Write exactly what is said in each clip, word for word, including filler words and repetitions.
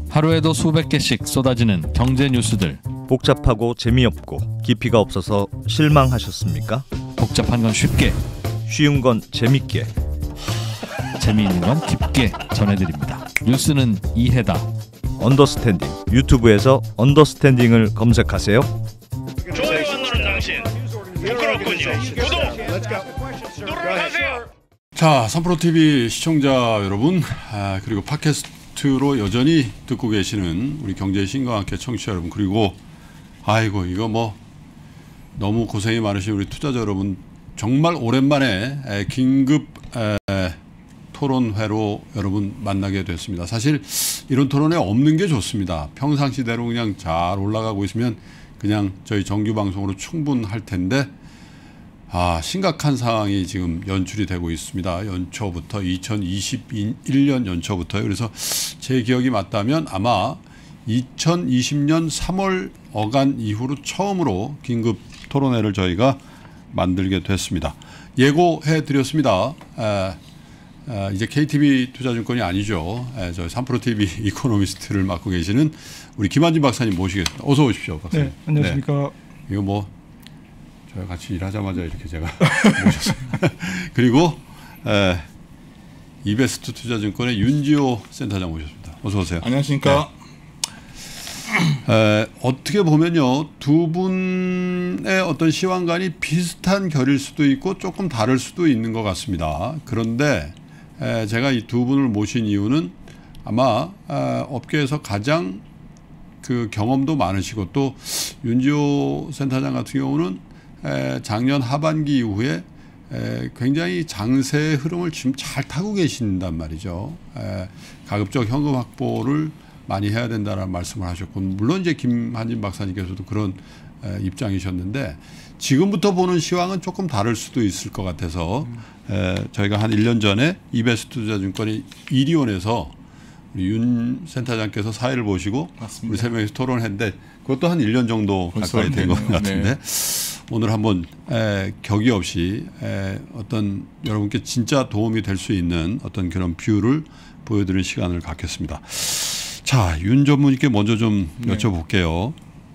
하루에도 수백 개씩 쏟아지는 경제 뉴스들. 복잡하고 재미없고 깊이가 없어서 실망하셨습니까? 복잡한 건 쉽게, 쉬운 건 재밌게, 재미있는 건 깊게 전해드립니다. 뉴스는 이해다. 언더스탠딩. 유튜브에서 언더스탠딩을 검색하세요. 좋아요 안 누른 당신 부끄럽군요. 구독 누르세요. 자, 삼프로티비 시청자 여러분, 아, 그리고 팟캐스트로 여전히 듣고 계시는 우리 경제의 신과 함께 청취자 여러분, 그리고 아이고 이거 뭐 너무 고생이 많으신 우리 투자자 여러분, 정말 오랜만에 에, 긴급 에, 토론회로 여러분 만나게 됐습니다. 사실 이런 토론회 없는 게 좋습니다. 평상시대로 그냥 잘 올라가고 있으면 그냥 저희 정규 방송으로 충분할 텐데, 아, 심각한 상황이 지금 연출이 되고 있습니다. 연초부터 이천이십일 년 연초부터요. 그래서 제 기억이 맞다면 아마 이천이십 년 삼월 어간 이후로 처음으로 긴급 토론회를 저희가 만들게 됐습니다. 예고해 드렸습니다. 에, 에, 이제 케이티비 투자증권이 아니죠. 에, 저희 삼프로티비 이코노미스트를 맡고 계시는 우리 김한진 박사님 모시겠습니다. 어서 오십시오, 박사님. 네, 안녕하십니까. 네. 이거 뭐 저희 같이 일하자마자 이렇게 제가 모셨어요. 그리고 에, 이베스트 투자증권의 윤지호 센터장 모셨습니다. 어서 오세요. 안녕하십니까. 네. 에, 어떻게 보면요, 두 분의 어떤 시황관이 비슷한 결일 수도 있고 조금 다를 수도 있는 것 같습니다. 그런데 에, 제가 이 두 분을 모신 이유는 아마 에, 업계에서 가장 그 경험도 많으시고, 또 윤지호 센터장 같은 경우는 에, 작년 하반기 이후에 에, 굉장히 장세의 흐름을 지금 잘 타고 계신단 말이죠. 에, 가급적 현금 확보를 많이 해야 된다는 말씀을 하셨고, 물론 이제 김한진 박사님께서도 그런 에, 입장이셨는데, 지금부터 보는 시황은 조금 다를 수도 있을 것 같아서 음. 에, 저희가 한 일 년 전에 이베스트 투자증권이 이리온에서 우리 윤 센터장께서 사회를 보시고 맞습니다. 우리 세 명이서 토론했는데, 그것도 한 일 년 정도 가까이 된 것 같은데, 네. 오늘 한번 에, 격이 없이 에, 어떤 여러분께 진짜 도움이 될 수 있는 어떤 그런 뷰를 보여드리는 시간을 갖겠습니다. 자, 윤 전문님께 먼저 좀 네. 여쭤볼게요.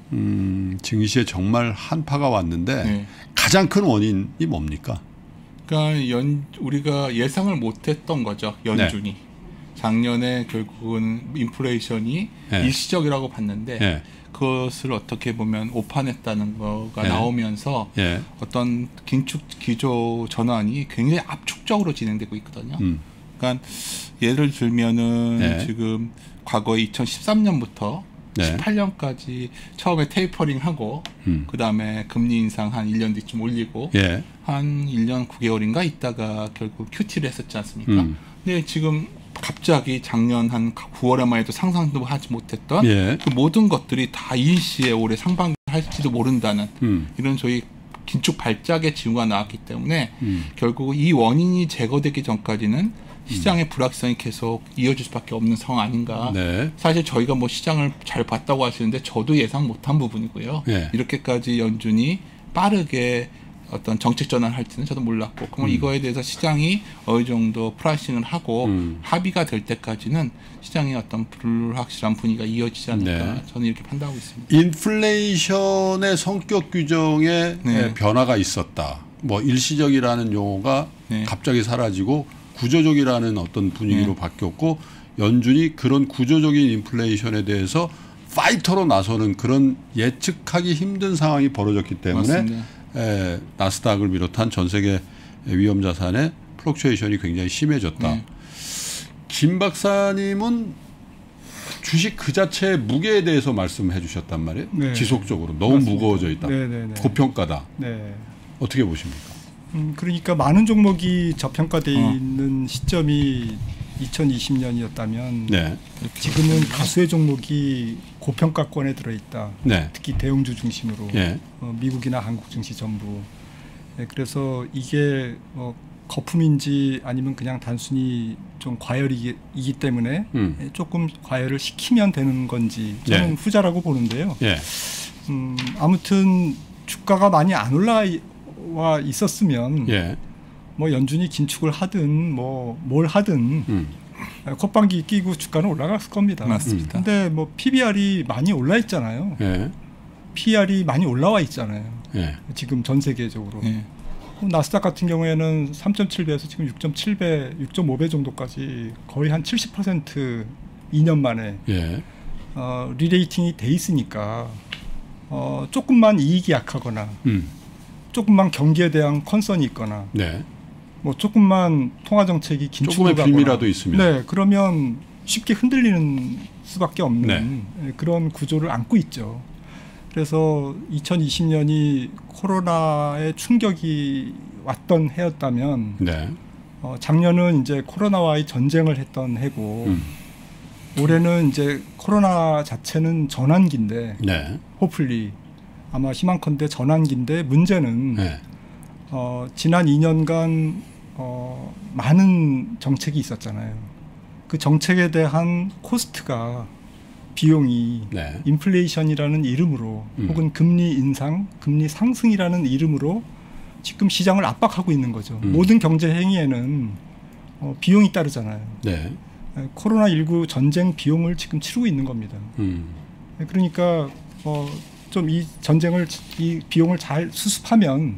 음, 증시에 정말 한파가 왔는데 네. 가장 큰 원인이 뭡니까? 그러니까 연, 우리가 예상을 못했던 거죠, 연준이. 네. 작년에 결국은 인플레이션이 네. 일시적이라고 봤는데 네. 그것을 어떻게 보면 오판했다는 거가 네. 나오면서 네. 어떤 긴축 기조 전환이 굉장히 압축적으로 진행되고 있거든요. 음. 그러니까 예를 들면은 네. 지금 과거 이천십삼 년부터 네. 십팔 년까지 처음에 테이퍼링하고 음. 그 다음에 금리 인상 한 일 년 뒤쯤 올리고 예. 한 일 년 구 개월인가 있다가 결국 큐티를 했었지 않습니까? 음. 근데 지금 갑자기 작년 한 구월에만 해도 상상도 하지 못했던 예. 그 모든 것들이 다 일시에 올해 상반기 할지도 모른다는 음. 이런 저희 긴축 발작의 징후가 나왔기 때문에 음. 결국 이 원인이 제거되기 전까지는 시장의 음. 불확실성이 계속 이어질 수밖에 없는 상황 아닌가. 네. 사실 저희가 뭐 시장을 잘 봤다고 하시는데 저도 예상 못한 부분이고요. 네. 이렇게까지 연준이 빠르게 어떤 정책 전환을 할지는 저도 몰랐고, 그러면 음. 이거에 대해서 시장이 어느 정도 프라이싱을 하고 음. 합의가 될 때까지는 시장의 어떤 불확실한 분위기가 이어지지 않을까. 네. 저는 이렇게 판단하고 있습니다. 인플레이션의 성격 규정에 네. 변화가 있었다. 뭐 일시적이라는 용어가 네. 갑자기 사라지고 구조적이라는 어떤 분위기로 네. 바뀌었고, 연준이 그런 구조적인 인플레이션에 대해서 파이터로 나서는 그런 예측하기 힘든 상황이 벌어졌기 때문에 에, 나스닥을 비롯한 전 세계 위험자산의 플럭추에이션이 굉장히 심해졌다. 네. 김 박사님은 주식 그 자체의 무게에 대해서 말씀해 주셨단 말이에요. 네. 지속적으로 너무 맞습니다. 무거워져 있다. 네, 네, 네. 고평가다. 네. 어떻게 보십니까? 음, 그러니까 많은 종목이 저평가되어 어. 있는 시점이 이천이십 년이었다면 네. 지금은 다수의 종목이 고평가권에 들어있다. 네. 특히 대형주 중심으로 네. 어, 미국이나 한국 증시 전부. 네, 그래서 이게 뭐 거품인지 아니면 그냥 단순히 좀 과열이기 때문에 음. 조금 과열을 시키면 되는 건지 저는 네. 후자라고 보는데요. 네. 음, 아무튼 주가가 많이 안 올라와 있었으면 네. 뭐 연준이 긴축을 하든 뭐 뭘 하든 음. 콧방귀 끼고 주가는 올라갔을 겁니다. 맞습니다. 근데 뭐 피비알이 많이 올라 있잖아요. 예. 피이알이 많이 올라와 있잖아요. 예. 지금 전 세계적으로. 예. 나스닥 같은 경우에는 삼 점 칠 배에서 지금 육 점 칠 배, 육 점 오 배 정도까지 거의 한 칠십 퍼센트 이 년 만에 예. 어, 리레이팅이 돼 있으니까 어, 조금만 이익이 약하거나 음. 조금만 경기에 대한 컨선이 있거나 네. 뭐 조금만 통화 정책이 긴축되거나 조금의 빌미라도 있으면 네, 그러면 쉽게 흔들리는 수밖에 없는 네. 그런 구조를 안고 있죠. 그래서 이천이십 년이 코로나의 충격이 왔던 해였다면 네. 어, 작년은 이제 코로나와의 전쟁을 했던 해고 음. 올해는 이제 코로나 자체는 전환기인데 네. 호플리 아마 희망컨대 전환기인데 문제는 네. 어, 지난 이 년간 어, 많은 정책이 있었잖아요. 그 정책에 대한 코스트가 비용이 네. 인플레이션이라는 이름으로 음. 혹은 금리 인상, 금리 상승이라는 이름으로 지금 시장을 압박하고 있는 거죠. 음. 모든 경제 행위에는 어, 비용이 따르잖아요. 네. 코로나십구 전쟁 비용을 지금 치르고 있는 겁니다. 음. 그러니까 어, 좀 이 전쟁을 이 비용을 잘 수습하면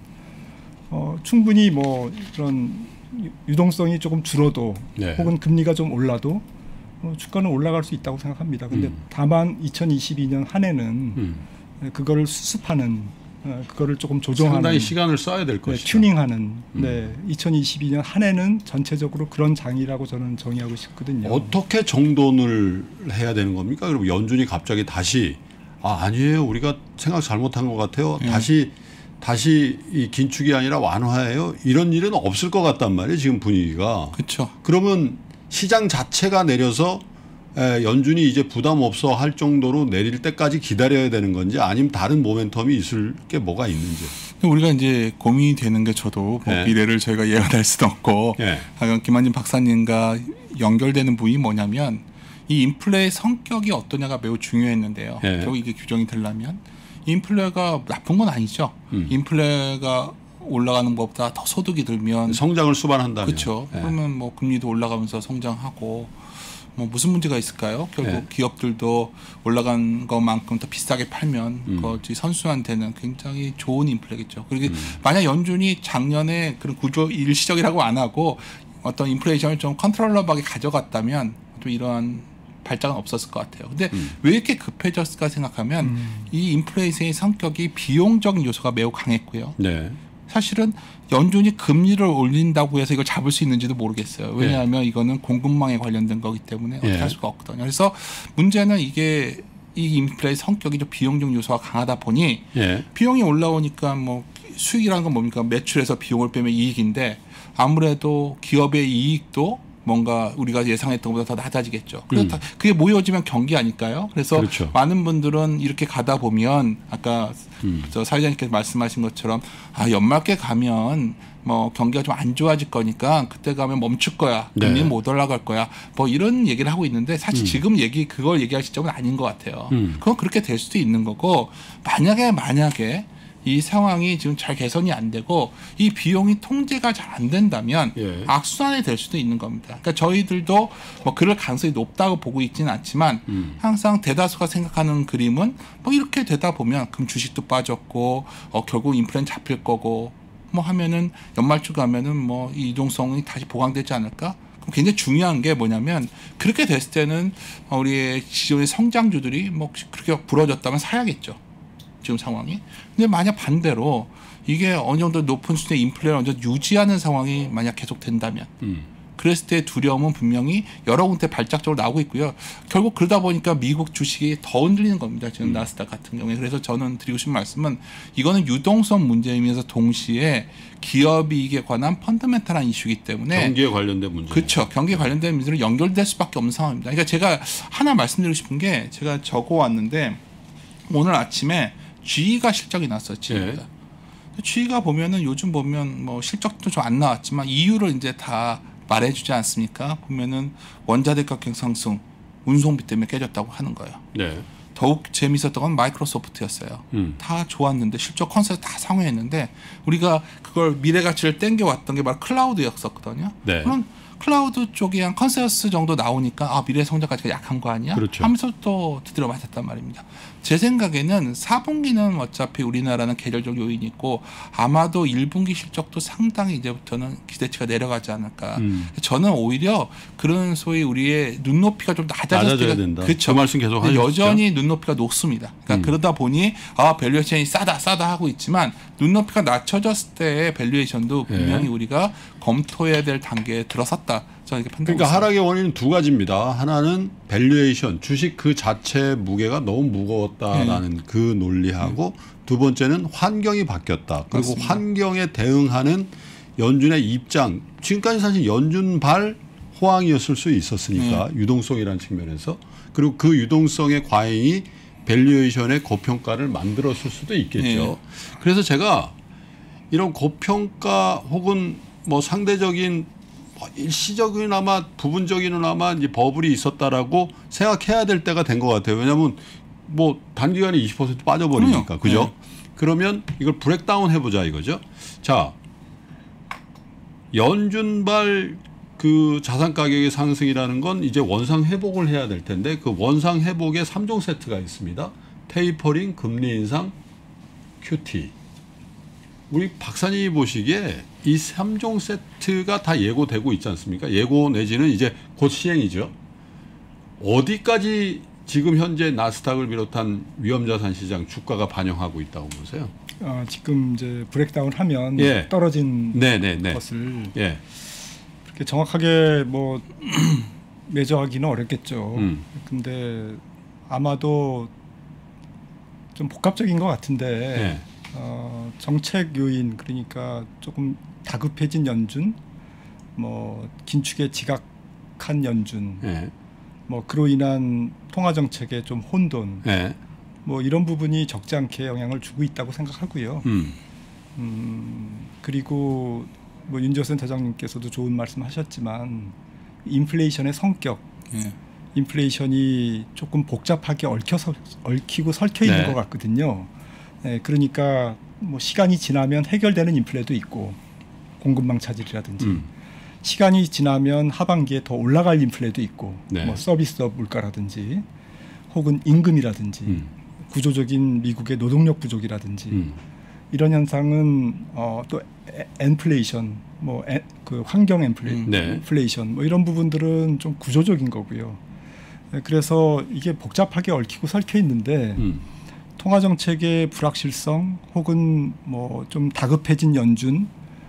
어, 충분히 뭐 그런 유동성이 조금 줄어도 네. 혹은 금리가 좀 올라도 어, 주가는 올라갈 수 있다고 생각합니다. 근데 음. 다만 이천이십이 년 한 해는 음. 그거를 수습하는 어, 그거를 조금 조정하는 상당히 시간을 써야 될 네, 것이다. 튜닝하는 음. 네, 이천이십이 년 한 해는 전체적으로 그런 장이라고 저는 정의하고 싶거든요. 어떻게 정돈을 해야 되는 겁니까? 그럼 연준이 갑자기 다시 아 아니에요 우리가 생각 잘못한 것 같아요. 네. 다시 다시 이 긴축이 아니라 완화해요. 이런 일은 없을 것 같단 말이에요. 지금 분위기가. 그렇죠. 그러면 시장 자체가 내려서 에, 연준이 이제 부담 없어 할 정도로 내릴 때까지 기다려야 되는 건지 아니면 다른 모멘텀이 있을 게 뭐가 있는지. 우리가 이제 고민이 되는 게 저도 뭐 네. 미래를 저희가 예언할 수도 없고 네. 김한진 박사님과 연결되는 부분이 뭐냐면 이 인플레의 성격이 어떠냐가 매우 중요했는데요. 네. 결국 이게 규정이 되려면 인플레가 나쁜 건 아니죠. 음. 인플레가 올라가는 것보다 더 소득이 들면 성장을 수반한다면. 그렇죠. 네. 그러면 뭐 금리도 올라가면서 성장하고 뭐 무슨 문제가 있을까요? 결국 네. 기업들도 올라간 것만큼 더 비싸게 팔면 음. 그것이 선수한테는 굉장히 좋은 인플레겠죠. 그리고 음. 만약 연준이 작년에 그런 구조 일시적이라고 안 하고 어떤 인플레이션을 좀 컨트롤러하게 가져갔다면 좀 이러한 발작은 없었을 것 같아요. 근데 음. 왜 이렇게 급해졌을까 생각하면 음. 이 인플레이션의 성격이 비용적인 요소가 매우 강했고요. 네. 사실은 연준이 금리를 올린다고 해서 이걸 잡을 수 있는지도 모르겠어요. 왜냐하면 네. 이거는 공급망에 관련된 거기 때문에 어떻게 네. 할 수가 없거든요. 그래서 문제는 이게 이 인플레의 성격이 좀 비용적 요소가 강하다 보니 네. 비용이 올라오니까 뭐 수익이라는 건 뭡니까? 매출에서 비용을 빼면 이익인데 아무래도 기업의 이익도 뭔가 우리가 예상했던 것보다 더 낮아지겠죠. 그래서 음. 그게 모여지면 경기 아닐까요? 그래서 그렇죠. 많은 분들은 이렇게 가다 보면 아까 음. 저 사회자님께서 말씀하신 것처럼 아 연말께 가면 뭐 경기가 좀 안 좋아질 거니까 그때 가면 멈출 거야. 금리는 네. 못 올라갈 거야. 뭐 이런 얘기를 하고 있는데 사실 음. 지금 얘기 그걸 얘기할 시점은 아닌 것 같아요. 음. 그건 그렇게 될 수도 있는 거고 만약에 만약에 이 상황이 지금 잘 개선이 안 되고 이 비용이 통제가 잘 안 된다면 예. 악순환이 될 수도 있는 겁니다. 그러니까 저희들도 뭐 그럴 가능성이 높다고 보고 있지는 않지만 음. 항상 대다수가 생각하는 그림은 뭐 이렇게 되다 보면 그럼 주식도 빠졌고 어, 결국 인플레는 잡힐 거고 뭐 하면은 연말주 가면은 뭐 이 이동성이 다시 보강되지 않을까? 그럼 굉장히 중요한 게 뭐냐면 그렇게 됐을 때는 우리의 기존의 성장주들이 뭐 그렇게 부러졌다면 사야겠죠. 지금 상황이. 근데 만약 반대로 이게 어느 정도 높은 수준의 인플레를 어느 정도 유지하는 상황이 만약 계속된다면 음. 그랬을 때 두려움은 분명히 여러 군데 발작적으로 나오고 있고요. 결국 그러다 보니까 미국 주식이 더 흔들리는 겁니다. 지금 음. 나스닥 같은 경우에. 그래서 저는 드리고 싶은 말씀은 이거는 유동성 문제이면서 동시에 기업 이익에 관한 펀더멘탈한 이슈이기 때문에 경기에 관련된 문제. 그렇죠. 경기에 관련된 문제로 연결될 수밖에 없는 상황입니다. 그러니까 제가 하나 말씀드리고 싶은 게 제가 적어왔는데 오늘 아침에 지이가 실적이 났어요. 지이가. 네. 지이가 보면은 요즘 보면 뭐 실적도 좀 안 나왔지만 이유를 이제 다 말해주지 않습니까? 보면은 원자재 가격 상승, 운송비 때문에 깨졌다고 하는 거예요. 네. 더욱 재미있었던 건 마이크로소프트였어요. 음. 다 좋았는데 실적 컨셉 다 상회했는데 우리가 그걸 미래 가치를 땡겨왔던 게 바로 클라우드였었거든요. 네. 그럼 클라우드 쪽이 한 컨센서스 정도 나오니까 아 미래 성장까지가 약한 거 아니야? 그렇죠. 하면서 또 두드려 맞았단 말입니다. 제 생각에는 사 분기는 어차피 우리나라는 계절적 요인이 있고 아마도 일 분기 실적도 상당히 이제부터는 기대치가 내려가지 않을까. 음. 저는 오히려 그런 소위 우리의 눈높이가 좀 낮아졌을 때가 된다. 그렇죠. 그 말씀 계속 하셨죠. 여전히 눈높이가 높습니다. 그러니까 음. 그러다 보니 아 밸류에이션이 싸다 싸다 하고 있지만 눈높이가 낮춰졌을 때의 밸류에이션도 분명히 네. 우리가 검토해야 될 단계에 들어섰다. 저는 이렇게 판단하고 그러니까 있습니다. 하락의 원인은 두 가지입니다. 하나는 밸류에이션, 주식 그 자체 무게가 너무 무거웠다라는 네. 그 논리하고 네. 두 번째는 환경이 바뀌었다. 그리고 맞습니다. 환경에 대응하는 연준의 입장. 지금까지 사실 연준발 호황이었을 수 있었으니까 네. 유동성이라는 측면에서 그리고 그 유동성의 과잉이 밸류에이션의 고평가를 만들었을 수도 있겠죠. 네. 그래서 제가 이런 고평가 혹은 뭐 상대적인 일시적이나마 부분적이나마 이제 버블이 있었다라고 생각해야 될 때가 된 것 같아요. 왜냐하면 뭐 단기간에 이십 퍼센트 빠져버리니까 그죠? 네. 그러면 이걸 브렉다운 해보자 이거죠. 자, 연준발 그 자산 가격의 상승이라는 건 이제 원상 회복을 해야 될 텐데 그 원상 회복에 삼 종 세트가 있습니다. 테이퍼링, 금리 인상, 큐티. 우리 박사님이 보시기에 이 삼 종 세트가 다 예고되고 있지 않습니까? 예고 내지는 이제 곧 시행이죠. 어디까지 지금 현재 나스닥을 비롯한 위험자산 시장 주가가 반영하고 있다고 보세요? 어, 지금 이제 브렉다운 하면 예. 떨어진 네네네. 것을 예. 그렇게 정확하게 뭐 매저하기는 어렵겠죠. 음. 근데 아마도 좀 복합적인 것 같은데 예. 어, 정책 요인 그러니까 조금 다급해진 연준, 뭐 긴축에 지각한 연준, 예. 뭐 그로 인한 통화 정책의 좀 혼돈, 예. 뭐 이런 부분이 적지 않게 영향을 주고 있다고 생각하고요. 음. 음, 그리고 뭐 윤지호 대장님께서도 좋은 말씀하셨지만 인플레이션의 성격, 예. 인플레이션이 조금 복잡하게 얽혀서 얽히고 설켜 있는 네. 것 같거든요. 네, 그러니까 뭐 시간이 지나면 해결되는 인플레도 있고 공급망 차질이라든지 음. 시간이 지나면 하반기에 더 올라갈 인플레도 있고 네. 뭐 서비스업 물가라든지 혹은 임금이라든지 음. 구조적인 미국의 노동력 부족이라든지 음. 이런 현상은 어, 또 엔플레이션, 뭐 그 환경 엔플레, 음. 네. 인플레이션 뭐 이런 부분들은 좀 구조적인 거고요. 네, 그래서 이게 복잡하게 얽히고 설켜 있는데 음. 통화 정책의 불확실성 혹은 뭐 좀 다급해진 연준이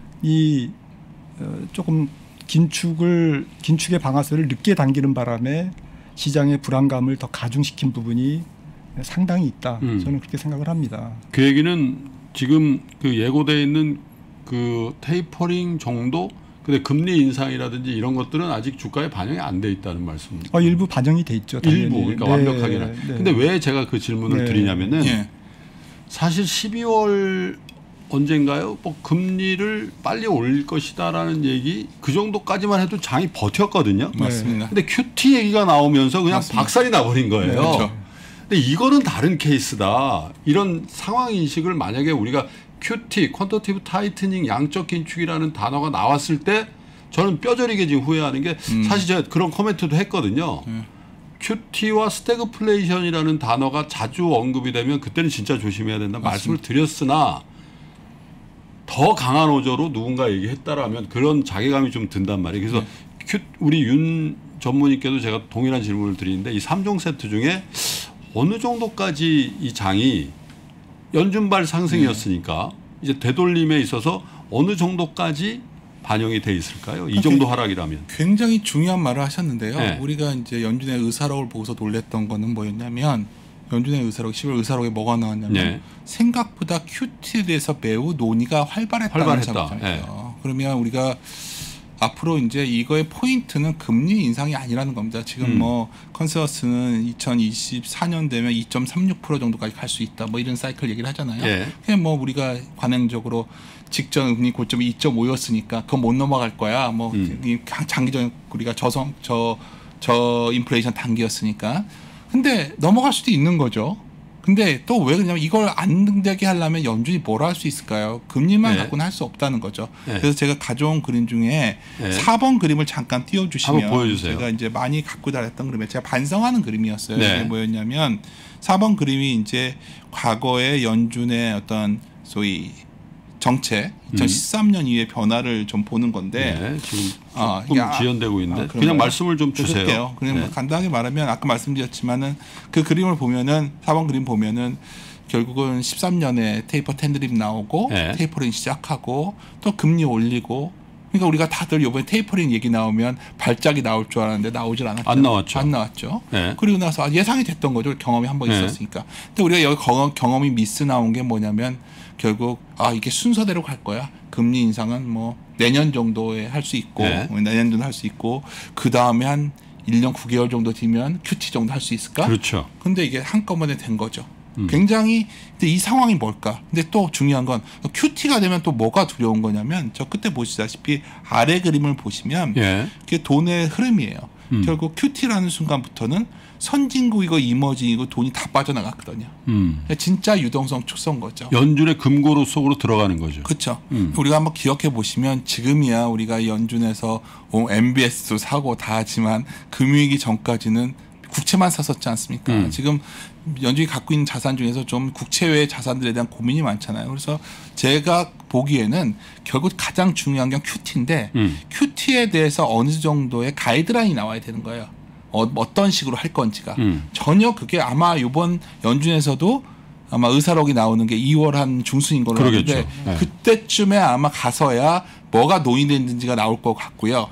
어, 조금 긴축을 긴축의 방아쇠를 늦게 당기는 바람에 시장의 불안감을 더 가중시킨 부분이 상당히 있다. 음. 저는 그렇게 생각을 합니다. 그 얘기는 지금 그 예고돼 있는 그 테이퍼링 정도, 근데 금리 인상이라든지 이런 것들은 아직 주가에 반영이 안 돼 있다는 말씀입니다. 어, 일부 반영이 돼 있죠. 당연히. 일부, 그러니까 네, 완벽하게는. 네. 근데 왜 제가 그 질문을 네. 드리냐면은 예. 사실 십이월 언젠가요? 뭐 금리를 빨리 올릴 것이다라는 얘기 그 정도까지만 해도 장이 버텼거든요. 맞습니다. 근데 큐티 얘기가 나오면서 그냥 맞습니다. 박살이 나버린 거예요. 네, 그렇죠. 근데 이거는 다른 케이스다. 이런 상황 인식을 만약에 우리가 큐티, 퀀터티브 타이트닝, 양적 긴축이라는 단어가 나왔을 때 저는 뼈저리게 지금 후회하는 게 음. 사실 제가 그런 코멘트도 했거든요. 음. 큐티와 스태그플레이션이라는 단어가 자주 언급이 되면 그때는 진짜 조심해야 된다 말씀을 드렸으나 더 강한 어조로 누군가 얘기했다라면 그런 자괴감이 좀 든단 말이에요. 그래서 네. 큐, 우리 윤 전무님께도 제가 동일한 질문을 드리는데 이 삼 종 세트 중에 어느 정도까지 이 장이 연준발 상승이었으니까 네. 이제 되돌림에 있어서 어느 정도까지 반영이 돼 있을까요? 이 정도 하락이라면. 굉장히 중요한 말을 하셨는데요. 네. 우리가 이제 연준의 의사록을 보고서 놀랬던 거는 뭐였냐면 연준의 의사록, 시월 의사록에 뭐가 나왔냐면 네. 생각보다 큐티에 대해서 매우 논의가 활발했다는 활발했다. 점이잖아요. 네. 그러면 우리가 앞으로 이제 이거의 포인트는 금리 인상이 아니라는 겁니다. 지금 음. 뭐 컨센서스는 이천이십사 년 되면 이 점 삼육 퍼센트 정도까지 갈 수 있다. 뭐 이런 사이클 얘기를 하잖아요. 예. 그냥 뭐 우리가 관행적으로 직전 금리 고점이 이 점 오였으니까 그건 못 넘어갈 거야. 뭐 음. 장기적 우리가 저성 저 저 인플레이션 단기였으니까. 근데 넘어갈 수도 있는 거죠. 근데 또 왜 그러냐면 이걸 안 되게 하려면 연준이 뭘 할 수 있을까요? 금리만 네. 갖고는 할 수 없다는 거죠. 네. 그래서 제가 가져온 그림 중에 네. 사 번 그림을 잠깐 띄워주시면 한번 보여주세요. 제가 이제 많이 갖고 다녔던 그림에 제가 반성하는 그림이었어요. 네. 이게 뭐였냐면 사 번 그림이 이제 과거의 연준의 어떤 소위 정책 이천십삼 년 이후의 변화를 좀 보는 건데 네, 지금 아, 조금 아, 지연되고 있는데 아, 그냥 말씀을 좀 주세요. 그럴게요. 그냥 네. 간단하게 말하면 아까 말씀드렸지만은 그 그림을 보면은 사 번 그림 보면은 결국은 십삼 년에 테이퍼 텐드립 나오고 네. 테이퍼링 시작하고 또 금리 올리고 그러니까 우리가 다들 이번에 테이퍼링 얘기 나오면 발작이 나올 줄 알았는데 나오질 않았죠. 안 나왔죠. 안 나왔죠. 네. 그리고 나서 예상이 됐던 거죠. 경험이 한 번 네. 있었으니까. 근데 우리가 여기 경험, 경험이 미스 나온 게 뭐냐면 결국 아 이게 순서대로 갈 거야. 금리 인상은 뭐 내년 정도에 할 수 있고 네. 내년 정도 할 수 있고 그 다음에 한 일 년 구 개월 정도 뒤면 큐티 정도 할 수 있을까? 그렇죠. 근데 이게 한꺼번에 된 거죠. 음. 굉장히 근데 이 상황이 뭘까? 근데 또 중요한 건 큐티가 되면 또 뭐가 두려운 거냐면 저 끝에 보시다시피 아래 그림을 보시면 예. 그게 돈의 흐름이에요. 음. 결국 큐티라는 순간부터는 선진국이고 이머징이고 돈이 다 빠져나갔거든요. 음. 진짜 유동성 축소인 거죠. 연준의 금고로 속으로 들어가는 거죠. 그렇죠. 음. 우리가 한번 기억해 보시면 지금이야 우리가 연준에서 엠비에스도 사고 다 하지만 금융위기 전까지는 국채만 샀었지 않습니까? 음. 지금 연준이 갖고 있는 자산 중에서 좀 국채 외의 자산들에 대한 고민이 많잖아요. 그래서 제가 보기에는 결국 가장 중요한 게 큐티인데 음. 큐티에 대해서 어느 정도의 가이드라인이 나와야 되는 거예요. 어, 어떤 식으로 할 건지가. 음. 전혀 그게 아마 이번 연준에서도 아마 의사록이 나오는 게 이월 한 중순인 걸로 그러겠죠. 아는데 네. 그때쯤에 아마 가서야 뭐가 논의됐는지가 나올 것 같고요.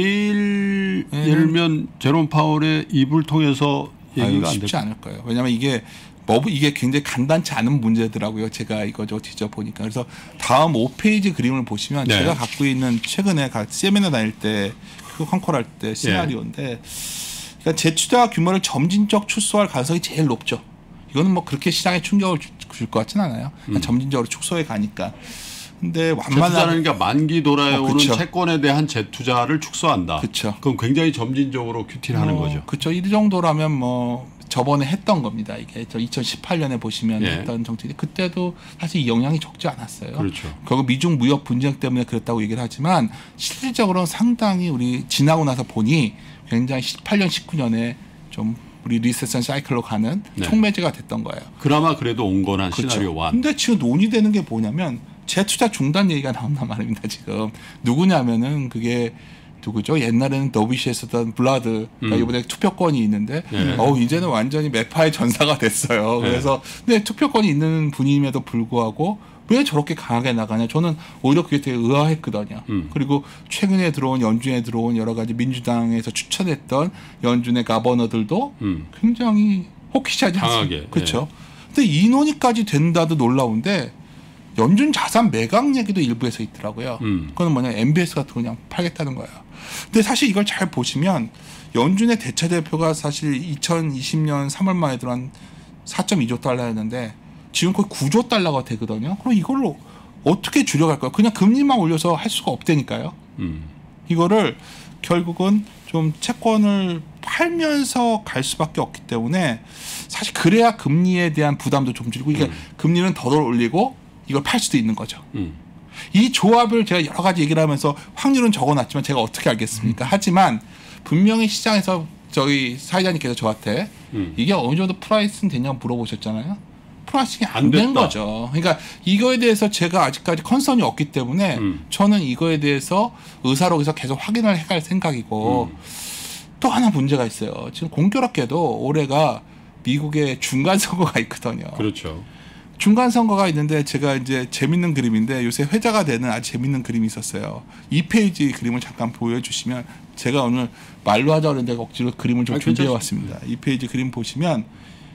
내일 네. 예를 들면 제롬 파월의 입을 통해서 아유, 얘기가 안 쉽지 될까? 않을 거예요. 왜냐하면 이게 뭐 이게 굉장히 간단치 않은 문제더라고요. 제가 이거 저 뒤져 보니까 그래서 다음 오 페이지 그림을 보시면 네. 제가 갖고 있는 최근에 세미나 다닐 때 그 컨콜 때 시나리오인데 그러니까 재투자 규모를 점진적 축소할 가능성이 제일 높죠. 이거는 뭐 그렇게 시장에 충격을 줄 것 같지는 않아요. 그러니까 음. 점진적으로 축소해 가니까. 근데 재투자는 완만한 그러니까 만기 돌아오는 어, 그쵸. 채권에 대한 재투자를 축소한다. 그쵸. 그럼 굉장히 점진적으로 큐티를 하는 거죠. 그렇죠. 이 정도라면 뭐 저번에 했던 겁니다. 이게 저 이천십팔 년에 보시면 예. 했던 정책이 그때도 사실 이 영향이 적지 않았어요. 그렇죠. 결국 미중 무역 분쟁 때문에 그랬다고 얘기를 하지만 실질적으로는 상당히 우리 지나고 나서 보니 굉장히 십팔 년, 십구 년에 좀 우리 리세션 사이클로 가는 네. 촉매제가 됐던 거예요. 그나마 그래도 온건한 그렇죠. 시나리오 일. 근데 지금 논의되는 게 뭐냐면 재투자 중단 얘기가 나온단 말입니다. 지금 누구냐면은 그게 누구죠? 옛날에는 더비시에 썼던 블라드 그러니까 음. 이번에 투표권이 있는데 네. 어 이제는 완전히 매파의 전사가 됐어요. 네. 그래서 근데 투표권이 있는 분임에도 불구하고 왜 저렇게 강하게 나가냐? 저는 오히려 그게 되게 의아했거든요. 음. 그리고 최근에 들어온 연준에 들어온 여러 가지 민주당에서 추천했던 연준의 가버너들도 음. 굉장히 호기시하지 강하게, 않습니까? 그렇죠. 근데 이 논의까지 된다도 놀라운데 연준 자산 매각 얘기도 일부에서 있더라고요. 음. 그거는 뭐냐 엠비에스 같은 거 그냥 팔겠다는 거예요. 근데 사실 이걸 잘 보시면 연준의 대차 대표가 사실 이천이십 년 삼월 말에 들어온 사 점 이조 달러였는데 지금 거의 구조 달러가 되거든요. 그럼 이걸로 어떻게 줄여갈까요? 그냥 금리만 올려서 할 수가 없다니까요. 음. 이거를 결국은 좀 채권을 팔면서 갈 수밖에 없기 때문에 사실 그래야 금리에 대한 부담도 좀 줄이고 이게 음. 금리는 더 올리고 이걸 팔 수도 있는 거죠. 음. 이 조합을 제가 여러 가지 얘기를 하면서 확률은 적어놨지만 제가 어떻게 알겠습니까? 하지만 분명히 시장에서 저희 사회자님께서 저한테 음. 이게 어느 정도 프라이싱 되냐고 물어보셨잖아요. 프라이싱이 안 안 된 됐다. 거죠. 그러니까 이거에 대해서 제가 아직까지 컨선이 없기 때문에 음. 저는 이거에 대해서 의사록에서 계속 확인을 해갈 생각이고 음. 또 하나 문제가 있어요. 지금 공교롭게도 올해가 미국의 중간 선거가 있거든요. 그렇죠. 중간 선거가 있는데 제가 이제 재밌는 그림인데 요새 회자가 되는 아주 재밌는 그림이 있었어요. 이 페이지 그림을 잠깐 보여주시면 제가 오늘 말로 하자고 했는데 억지로 그림을 좀 아, 준비해 왔습니다. 이 페이지 그림 보시면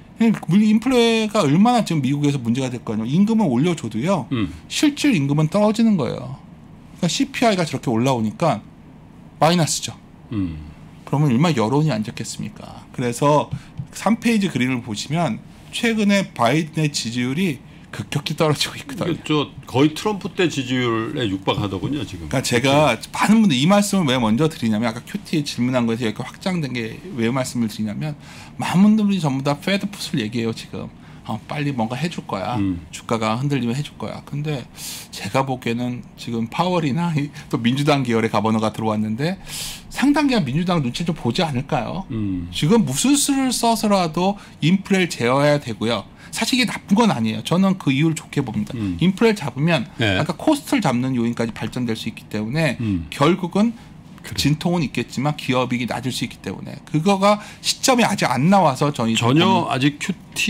물리 인플레가 얼마나 지금 미국에서 문제가 됐거든요. 임금을 올려줘도요. 음. 실질 임금은 떨어지는 거예요. 그러니까 씨피아이가 저렇게 올라오니까 마이너스죠. 음. 그러면 얼마나 여론이 안 좋겠습니까? 그래서 삼 페이지 그림을 보시면 최근에 바이든의 지지율이 급격히 떨어지고 있거든요. 이게 저 거의 트럼프 때 지지율에 육박하더군요 지금. 그러니까 제가 많은 분들 이 말씀을 왜 먼저 드리냐면 아까 큐티 질문한 거에서 이렇게 확장된 게 왜 말씀을 드리냐면 많은 분들이 전부 다 페드 풋을 얘기해요 지금. 어, 빨리 뭔가 해줄 거야. 음. 주가가 흔들리면 해줄 거야. 근데 제가 보기에는 지금 파월이나 또 민주당 계열의 가버너가 들어왔는데 상당히 민주당 눈치 좀 보지 않을까요? 음. 지금 무슨 수를 써서라도 인플레를 제어해야 되고요. 사실 이게 나쁜 건 아니에요. 저는 그 이유를 좋게 봅니다. 음. 인플레를 잡으면 네. 아까 코스트를 잡는 요인까지 발전될 수 있기 때문에 음. 결국은 그래. 진통은 있겠지만 기업이익이 낮을 수 있기 때문에 그거가 시점이 아직 안 나와서 저희 전혀 조금... 아직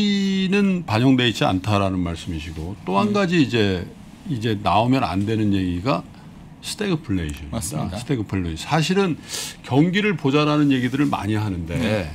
큐티는 반영돼 있지 않다라는 말씀이시고 또 한 가지 이제 이제 나오면 안 되는 얘기가 스태그플레이션. 맞습니다. 스태그플레이션. 사실은 경기를 보자라는 얘기들을 많이 하는데 네.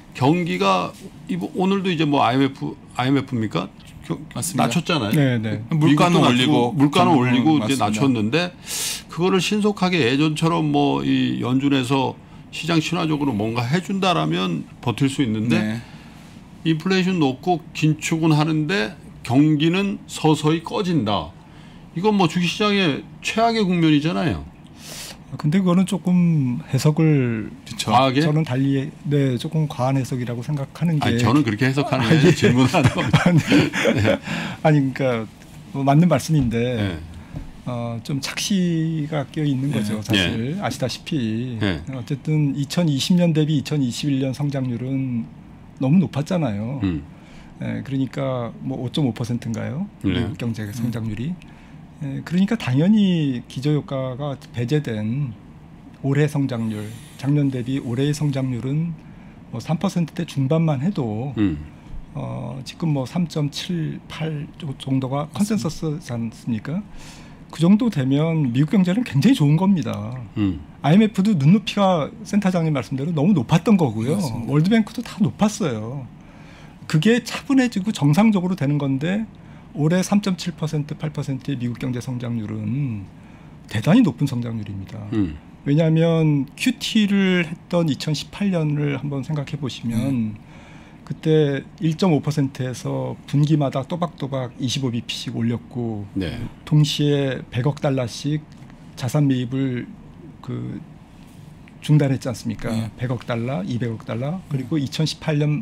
경기가 오늘도 이제 뭐 아이엠에프 아이엠에프입니까? 맞습니다. 낮췄잖아요. 네, 네. 물가는 올리고 물가는 음, 올리고 음, 이제 낮췄는데 그거를 신속하게 예전처럼 뭐 이 연준에서 시장 친화적으로 뭔가 해준다라면 버틸 수 있는데 네. 인플레이션 높고 긴축은 하는데 경기는 서서히 꺼진다. 이건 뭐 주식시장의 최악의 국면이잖아요. 근데 그거는 조금 해석을 그쵸. 과하게 저는 달리 네 조금 과한 해석이라고 생각하는 게 아니, 저는 그렇게 해석하는 게 아니라 질문하는 겁니다. 아니, 네. 아니 그러니까 뭐 맞는 말씀인데 네. 어, 좀 착시가 껴 있는 거죠. 네. 사실 네. 아시다시피 네. 어쨌든 이천이십 년 대비 이천이십일 년 성장률은 너무 높았잖아요. 음. 네, 그러니까 뭐 오 점 오 퍼센트인가요? 네. 미국 경제 성장률이. 네, 그러니까 당연히 기저효과가 배제된 올해 성장률, 작년 대비 올해의 성장률은 뭐 삼 퍼센트대 중반만 해도 음. 어, 지금 뭐 삼 점 칠팔 정도가 컨센서스지 않습니까? 그 정도 되면 미국 경제는 굉장히 좋은 겁니다. 음. 아이엠에프도 눈높이가 센터장님 말씀대로 너무 높았던 거고요. 맞습니다. 월드뱅크도 다 높았어요. 그게 차분해지고 정상적으로 되는 건데 올해 삼 점 칠 퍼센트, 팔 퍼센트의 미국 경제 성장률은 대단히 높은 성장률입니다. 음. 왜냐하면 큐티를 했던 이천십팔 년을 한번 생각해 보시면 음. 그때 일 점 오 퍼센트에서 분기마다 또박또박 이십오 비피씩 올렸고 네. 동시에 백억 달러씩 자산 매입을 그 중단했지 않습니까? 네. 백억 달러, 이백억 달러 그리고 이천십팔 년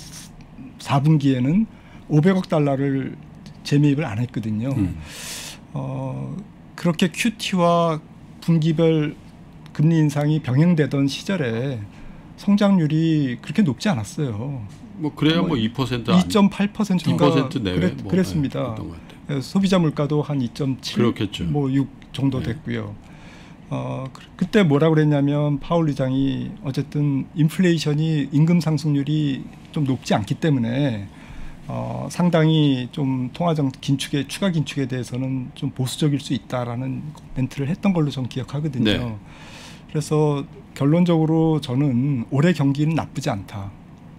사 분기에는 오백억 달러를 재매입을 안 했거든요. 음. 어, 그렇게 큐티와 분기별 금리 인상이 병행되던 시절에 성장률이 그렇게 높지 않았어요. 뭐 그래야 뭐 이 퍼센트 이 점 팔 퍼센트인가 이 퍼센트 내외 그랬, 뭐, 그랬습니다. 네, 소비자 물가도 한 이 점 칠, 그렇겠죠. 뭐 육 정도 네. 됐고요. 어, 그, 그때 뭐라 그랬냐면 파월 의장이 어쨌든 인플레이션이 임금 상승률이 좀 높지 않기 때문에 어, 상당히 좀 통화정 긴축에 추가 긴축에 대해서는 좀 보수적일 수 있다라는 멘트를 했던 걸로 전 기억하거든요. 네. 그래서 결론적으로 저는 올해 경기는 나쁘지 않다.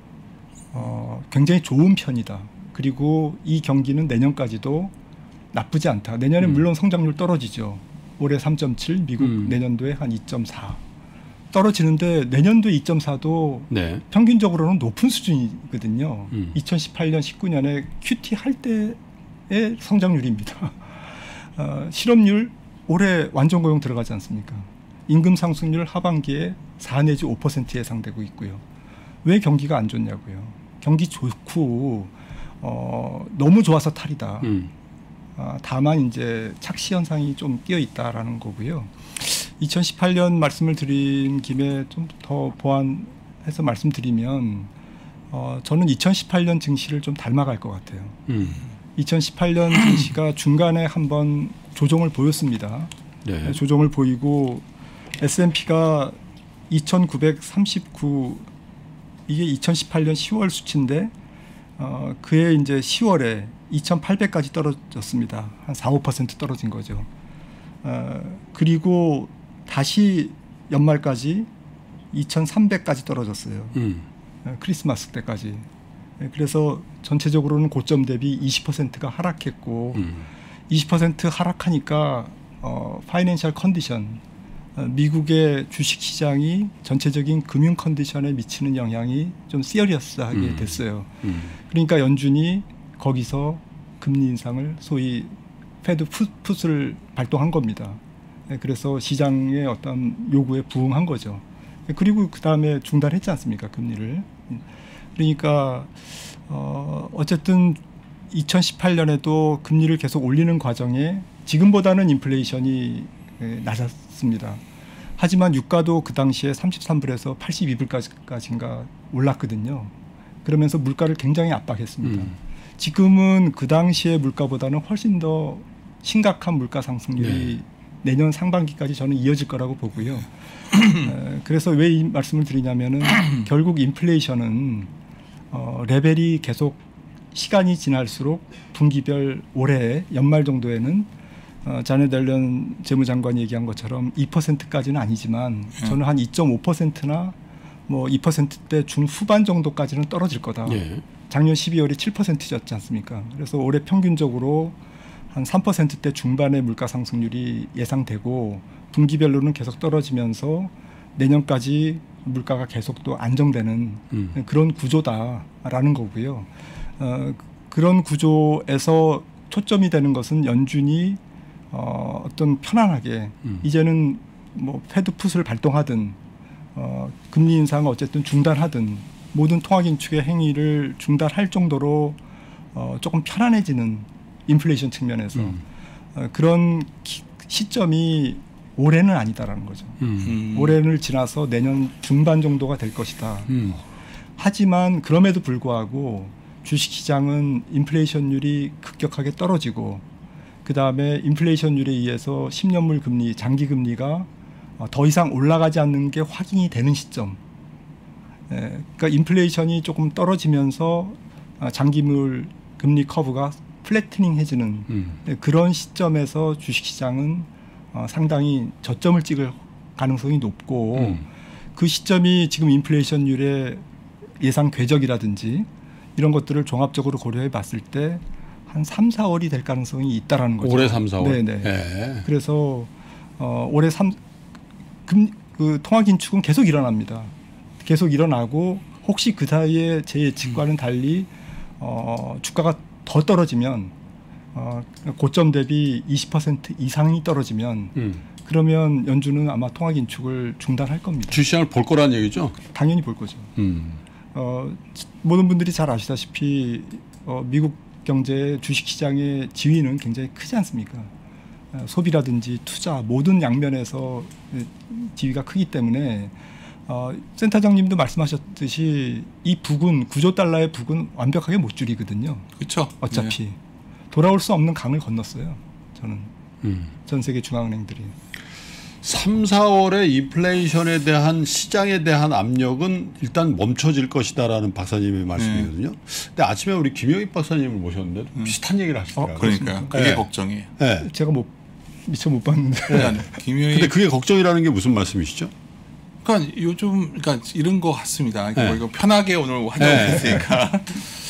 어, 굉장히 좋은 편이다. 그리고 이 경기는 내년까지도 나쁘지 않다. 내년에 음. 물론 성장률 떨어지죠. 올해 삼 점 칠, 미국 음. 내년도에 한 이 점 사. 떨어지는데 내년도 이 점 사도 네. 평균적으로는 높은 수준이거든요. 음. 이천십팔 년, 십구 년에 큐티 할 때의 성장률입니다. 어, 실업률 올해 완전 고용 들어가지 않습니까? 임금 상승률 하반기에 사 내지 오 퍼센트 예상되고 있고요. 왜 경기가 안 좋냐고요. 경기 좋고 어, 너무 좋아서 탈이다. 음. 아, 다만 이제 착시 현상이 좀 끼어 있다라는 거고요. 이천십팔 년 말씀을 드린 김에 좀 더 보완해서 말씀드리면 어, 저는 이천십팔 년 증시를 좀 닮아갈 것 같아요. 음. 이천십팔 년 증시가 중간에 한번 조정을 보였습니다. 네. 조정을 보이고 에스 앤 피가 이천구백삼십구 이게 이천십팔 년 시월 수치인데 어, 그해 이제 시월에 이천팔백까지 떨어졌습니다. 한 사, 오 퍼센트 떨어진 거죠. 어, 그리고 다시 연말까지 이천삼백까지 떨어졌어요. 음. 어, 크리스마스 때까지. 네, 그래서 전체적으로는 고점 대비 이십 퍼센트가 하락했고 음. 이십 퍼센트 하락하니까 어, 파이낸셜 컨디션 어, 미국의 주식시장이 전체적인 금융 컨디션에 미치는 영향이 좀 시리어스하게 음. 됐어요. 음. 그러니까 연준이 거기서 금리 인상을 소위 페드 풋을 발동한 겁니다. 네, 그래서 시장의 어떤 요구에 부응한 거죠. 그리고 그 다음에 중단했지 않습니까, 금리를. 그러니까 어, 어쨌든 이천십팔 년에도 금리를 계속 올리는 과정에 지금보다는 인플레이션이 낮았습니다. 하지만 유가도 그 당시에 삼십삼 불에서 팔십이 불까지인가 올랐거든요. 그러면서 물가를 굉장히 압박했습니다. 음. 지금은 그 당시의 물가보다는 훨씬 더 심각한 물가 상승률이 네. 내년 상반기까지 저는 이어질 거라고 보고요. 에, 그래서 왜 이 말씀을 드리냐면은 결국 인플레이션은 어, 레벨이 계속 시간이 지날수록 분기별 올해 연말 정도에는 어, 자넷 옐런 재무장관이 얘기한 것처럼 이 퍼센트까지는 아니지만 저는 한 이 점 오 퍼센트나 뭐 이 퍼센트대 중후반 정도까지는 떨어질 거다. 예. 작년 십이월이 칠 퍼센트였지 않습니까? 그래서 올해 평균적으로 한 삼 퍼센트대 중반의 물가 상승률이 예상되고 분기별로는 계속 떨어지면서 내년까지 물가가 계속 또 안정되는 음. 그런 구조다라는 거고요. 어, 그런 구조에서 초점이 되는 것은 연준이 어, 어떤 편안하게 음. 이제는 뭐 패드 풋을 발동하든 어, 금리 인상을 어쨌든 중단하든 모든 통화긴축의 행위를 중단할 정도로 어, 조금 편안해지는 인플레이션 측면에서 음. 어, 그런 기, 시점이 올해는 아니다라는 거죠. 음. 올해를 지나서 내년 중반 정도가 될 것이다. 음. 하지만 그럼에도 불구하고 주식시장은 인플레이션율이 급격하게 떨어지고 그 다음에 인플레이션율에 의해서 십 년물 금리, 장기금리가 더 이상 올라가지 않는 게 확인이 되는 시점. 예, 그러니까 인플레이션이 조금 떨어지면서 장기물 금리 커브가 플래트닝해지는 음. 그런 시점에서 주식시장은 어, 상당히 저점을 찍을 가능성이 높고 음. 그 시점이 지금 인플레이션율의 예상 궤적이라든지 이런 것들을 종합적으로 고려해 봤을 때 한 삼, 사월이 될 가능성이 있다라는 거죠. 올해 삼, 사월. 네네. 예. 그래서 어, 올해 삼, 금, 그 통화 긴축은 계속 일어납니다. 계속 일어나고 혹시 그 사이에 제 예측과는 달리 어, 주가가 더 떨어지면 어, 고점 대비 이십 퍼센트 이상이 떨어지면 음. 그러면 연준은 아마 통화 긴축을 중단할 겁니다. 주시장을 볼 거란 얘기죠? 당연히 볼 거죠. 음. 어, 모든 분들이 잘 아시다시피 어, 미국 경제의 주식시장의 지위는 굉장히 크지 않습니까? 어, 소비라든지 투자 모든 양면에서 지위가 크기 때문에 어, 센터장님도 말씀하셨듯이 이 북은 구조 달러의 북은 완벽하게 못 줄이거든요. 그렇죠. 어차피 네. 돌아올 수 없는 강을 건넜어요. 저는 음. 전 세계 중앙은행들이. 삼, 사월에 인플레이션에 대한 시장에 대한 압력은 일단 멈춰질 것이다라는 박사님의 말씀이거든요. 네. 근데 아침에 우리 김영익 박사님을 모셨는데 음. 비슷한 얘기를 하시더라고요. 어, 그러니까요. 그게 네. 걱정이에요. 네. 제가 뭐 미처 못 봤는데. 네. 김영익. 근데 그게 걱정이라는 게 무슨 말씀이시죠? 그러니까 요즘 그러니까 이런 거 같습니다. 그러니까 네. 뭐 이거 편하게 오늘 환영했으니까 네.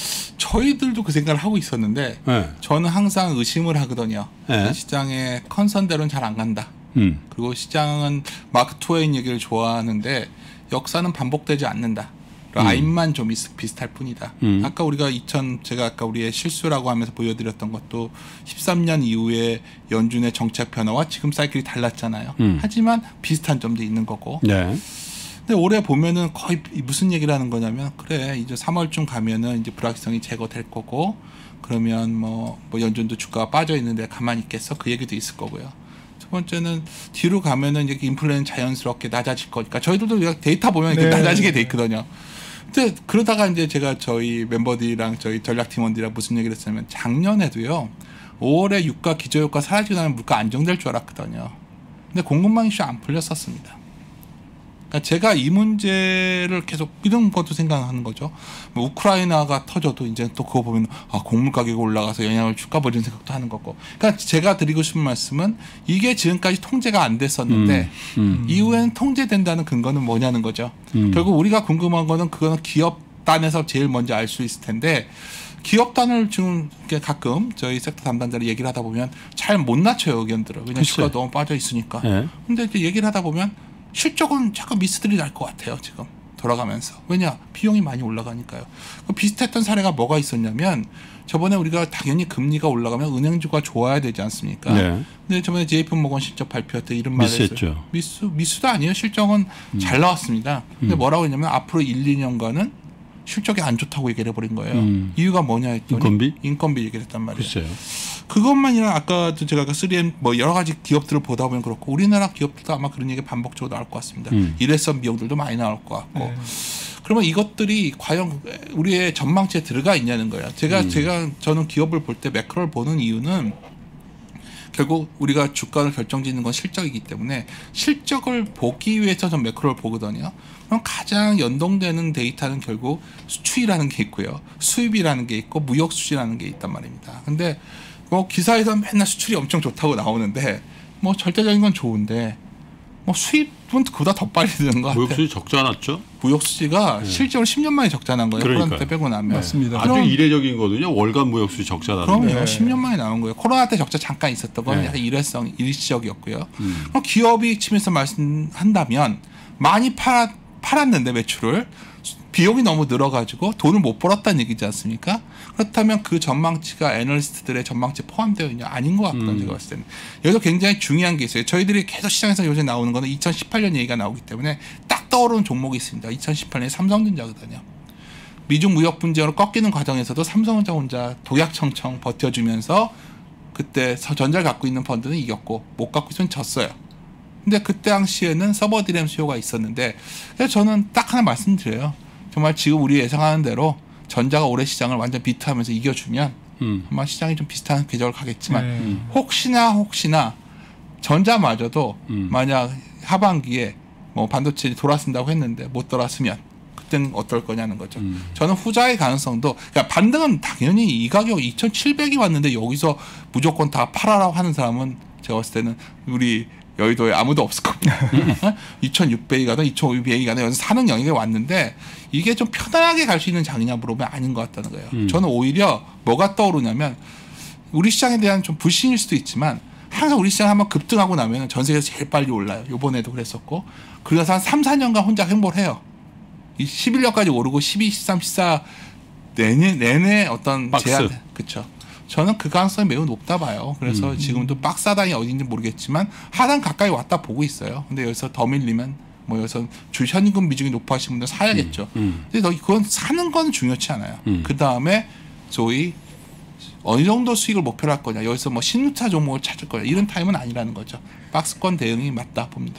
저희들도 그 생각을 하고 있었는데 네. 저는 항상 의심을 하거든요. 네. 시장의 컨선대로는 잘 안 간다. 음. 그리고 시장은 마크 트웨인 얘기를 좋아하는데 역사는 반복되지 않는다. 음. 아임만 좀 비슷할 뿐이다. 음. 아까 우리가 이천 제가 아까 우리의 실수라고 하면서 보여드렸던 것도 십삼 년 이후에 연준의 정책 변화와 지금 사이클이 달랐잖아요. 음. 하지만 비슷한 점도 있는 거고. 네. 근데 올해 보면은 거의 무슨 얘기를 하는 거냐면 그래 이제 삼월쯤 가면은 이제 불확실성이 제거될 거고 그러면 뭐, 뭐 연준도 주가가 빠져 있는데 가만히 있겠어 그 얘기도 있을 거고요. 첫 번째는 뒤로 가면은 이제 인플레는 자연스럽게 낮아질 거니까 저희들도 데이터 보면 네. 낮아지게 돼 있거든요. 근데 그러다가 이제 제가 저희 멤버들이랑 저희 전략팀원들이랑 무슨 얘기를 했냐면 작년에도요 오월에 유가 기저효과 사라지고 나면 물가 안정될 줄 알았거든요. 근데 공급망 이슈 안 풀렸었습니다. 그러니까 제가 이 문제를 계속 이런 것도 생각하는 거죠. 뭐 우크라이나가 터져도 이제 또 그거 보면 아, 곡물 가격이 올라가서 영향을 줄까 뭐 이런 생각도 하는 거고. 그러니까 제가 드리고 싶은 말씀은 이게 지금까지 통제가 안 됐었는데 음, 음. 이후에는 통제된다는 근거는 뭐냐는 거죠. 음. 결국 우리가 궁금한 거는 그거는 기업단에서 제일 먼저 알 수 있을 텐데 기업단을 지금 가끔 저희 섹터 담당자를 얘기를 하다 보면 잘 못 낮춰요 의견들을. 왜냐하면 주가가 너무 빠져 있으니까. 네. 근데 이제 얘기를 하다 보면 실적은 잠깐 미스들이 날 것 같아요 지금 돌아가면서. 왜냐 비용이 많이 올라가니까요. 비슷했던 사례가 뭐가 있었냐면 저번에 우리가 당연히 금리가 올라가면 은행주가 좋아야 되지 않습니까? 네. 근데 저번에 제이피모건 실적 발표할 때 이런 말을 했어요. 미수 미수도 아니에요. 실적은 음. 잘 나왔습니다. 근데 음. 뭐라고 했냐면 앞으로 일, 이 년간은 실적이 안 좋다고 얘기를 해버린 거예요. 음. 이유가 뭐냐 했더니 인건비? 인건비 얘기를 했단 말이에요. 글쎄요. 그것만이나 아까도 제가 그 쓰리엠 뭐 여러 가지 기업들을 보다 보면 그렇고 우리나라 기업들도 아마 그런 얘기 반복적으로 나올 것 같습니다. 음. 일회성 비용들도 많이 나올 것 같고. 네. 그러면 이것들이 과연 우리의 전망치에 들어가 있냐는 거예요. 제가 음. 제가 저는 기업을 볼 때 매크로를 보는 이유는 결국 우리가 주가를 결정짓는 건 실적이기 때문에 실적을 보기 위해서 전 매크로를 보거든요. 그럼 가장 연동되는 데이터는 결국 수출이라는 게 있고요. 수입이라는 게 있고 무역 수지라는 게 있단 말입니다. 근데 뭐 기사에서 맨날 수출이 엄청 좋다고 나오는데 뭐 절대적인 건 좋은데 뭐 수입은 그보다 더 빨리 드는 것 같아요. 무역 수지 적지 않았죠? 무역 수지가 네. 실제로 십 년 만에 적자난 거예요. 그러니까요. 코로나 때 빼고 나면. 맞습니다. 아주 이례적인 거거든요. 월간 무역 수지 적자라는 거. 그럼요. 네. 십 년 만에 나온 거예요. 코로나 때 적자 잠깐 있었던 건 네. 약간 일회성, 일시적이었고요. 음. 그럼 기업이 측면에서 말씀한다면 많이 팔았, 팔았는데 매출을 비용이 너무 늘어가지고 돈을 못 벌었다는 얘기지 않습니까? 그렇다면 그 전망치가 애널리스트들의 전망치에 포함되어 있냐? 아닌 것 같거든요. 음. 제가 봤을 때는. 여기서 굉장히 중요한 게 있어요. 저희들이 계속 시장에서 요새 나오는 거는 이천십팔 년 얘기가 나오기 때문에 딱 떠오르는 종목이 있습니다. 이천십팔 년에 삼성전자거든요. 미중 무역 분쟁으로 꺾이는 과정에서도 삼성전자 혼자 독약청청 버텨주면서 그때 전자를 갖고 있는 펀드는 이겼고 못 갖고 있으면 졌어요. 근데 그때 당시에는 서버 디램 수요가 있었는데 그래서 저는 딱 하나 말씀드려요. 정말 지금 우리 예상하는 대로 전자가 올해 시장을 완전 비트하면서 이겨주면 음. 아마 시장이 좀 비슷한 계절을 가겠지만 음. 혹시나 혹시나 전자마저도 음. 만약 하반기에 뭐 반도체 돌아선다고 했는데 못 돌아서면 그때는 어떨 거냐는 거죠. 음. 저는 후자의 가능성도 그러니까 반등은 당연히 이 가격 이천칠백이 왔는데 여기서 무조건 다 팔아라고 하는 사람은 제가 봤을 때는 우리 여의도에 아무도 없을 겁니다. 이천육백이 가든 이천오백이 가든 여기서 사는 영역에 왔는데 이게 좀 편안하게 갈 수 있는 장이냐 물어보면 아닌 것 같다는 거예요. 음. 저는 오히려 뭐가 떠오르냐면 우리 시장에 대한 좀 불신일 수도 있지만 항상 우리 시장 한번 급등하고 나면 전 세계에서 제일 빨리 올라요. 이번에도 그랬었고 그래서 한 삼, 사 년간 혼자 행보를 해요. 이 십일 년까지 오르고 십이, 십삼, 십사 내내, 내내 어떤 박스. 제한 그렇죠. 저는 그 가능성이 매우 높다 봐요. 그래서 음. 지금도 박스 하단이 어딘지 모르겠지만 하단 가까이 왔다 보고 있어요. 근데 여기서 더 밀리면 뭐 여기서 주 현금 비중이 높아하신 분들 사야겠죠. 음. 음. 근데 그건 사는 건 중요치 않아요. 음. 그 다음에 소위 어느 정도 수익을 목표로 할 거냐. 여기서 뭐 신유차 종목을 찾을 거냐. 이런 타임은 아니라는 거죠. 박스권 대응이 맞다 봅니다.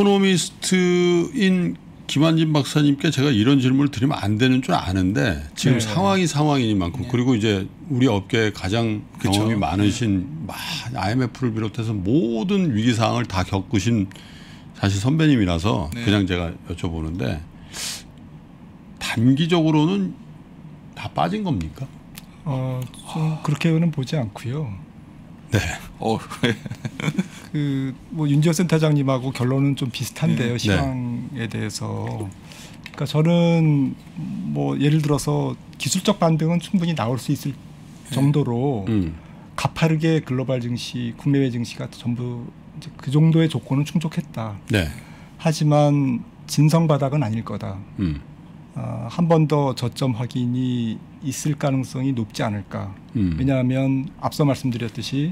이코노미스트인 김한진 박사님께 제가 이런 질문을 드리면 안 되는 줄 아는데 지금 네. 상황이 상황이니만큼 네. 그리고 이제 우리 업계에 가장 경험이 그쵸. 많으신 네. 아이엠에프를 비롯해서 모든 위기 상황을 다 겪으신 사실 선배님이라서 네. 그냥 제가 여쭤보는데 단기적으로는 다 빠진 겁니까? 어, 좀 그렇게는 보지 않고요. 네. 어. 그 뭐 윤지호 센터장님하고 결론은 좀 비슷한데요. 네. 시황에 대해서. 그러니까 저는 뭐 예를 들어서 기술적 반등은 충분히 나올 수 있을 네. 정도로 음. 가파르게 글로벌 증시, 국내외 증시가 전부 이제 그 정도의 조건은 충족했다. 네. 하지만 진성 바닥은 아닐 거다. 음. 어, 한 번 더 저점 확인이 있을 가능성이 높지 않을까. 음. 왜냐하면 앞서 말씀드렸듯이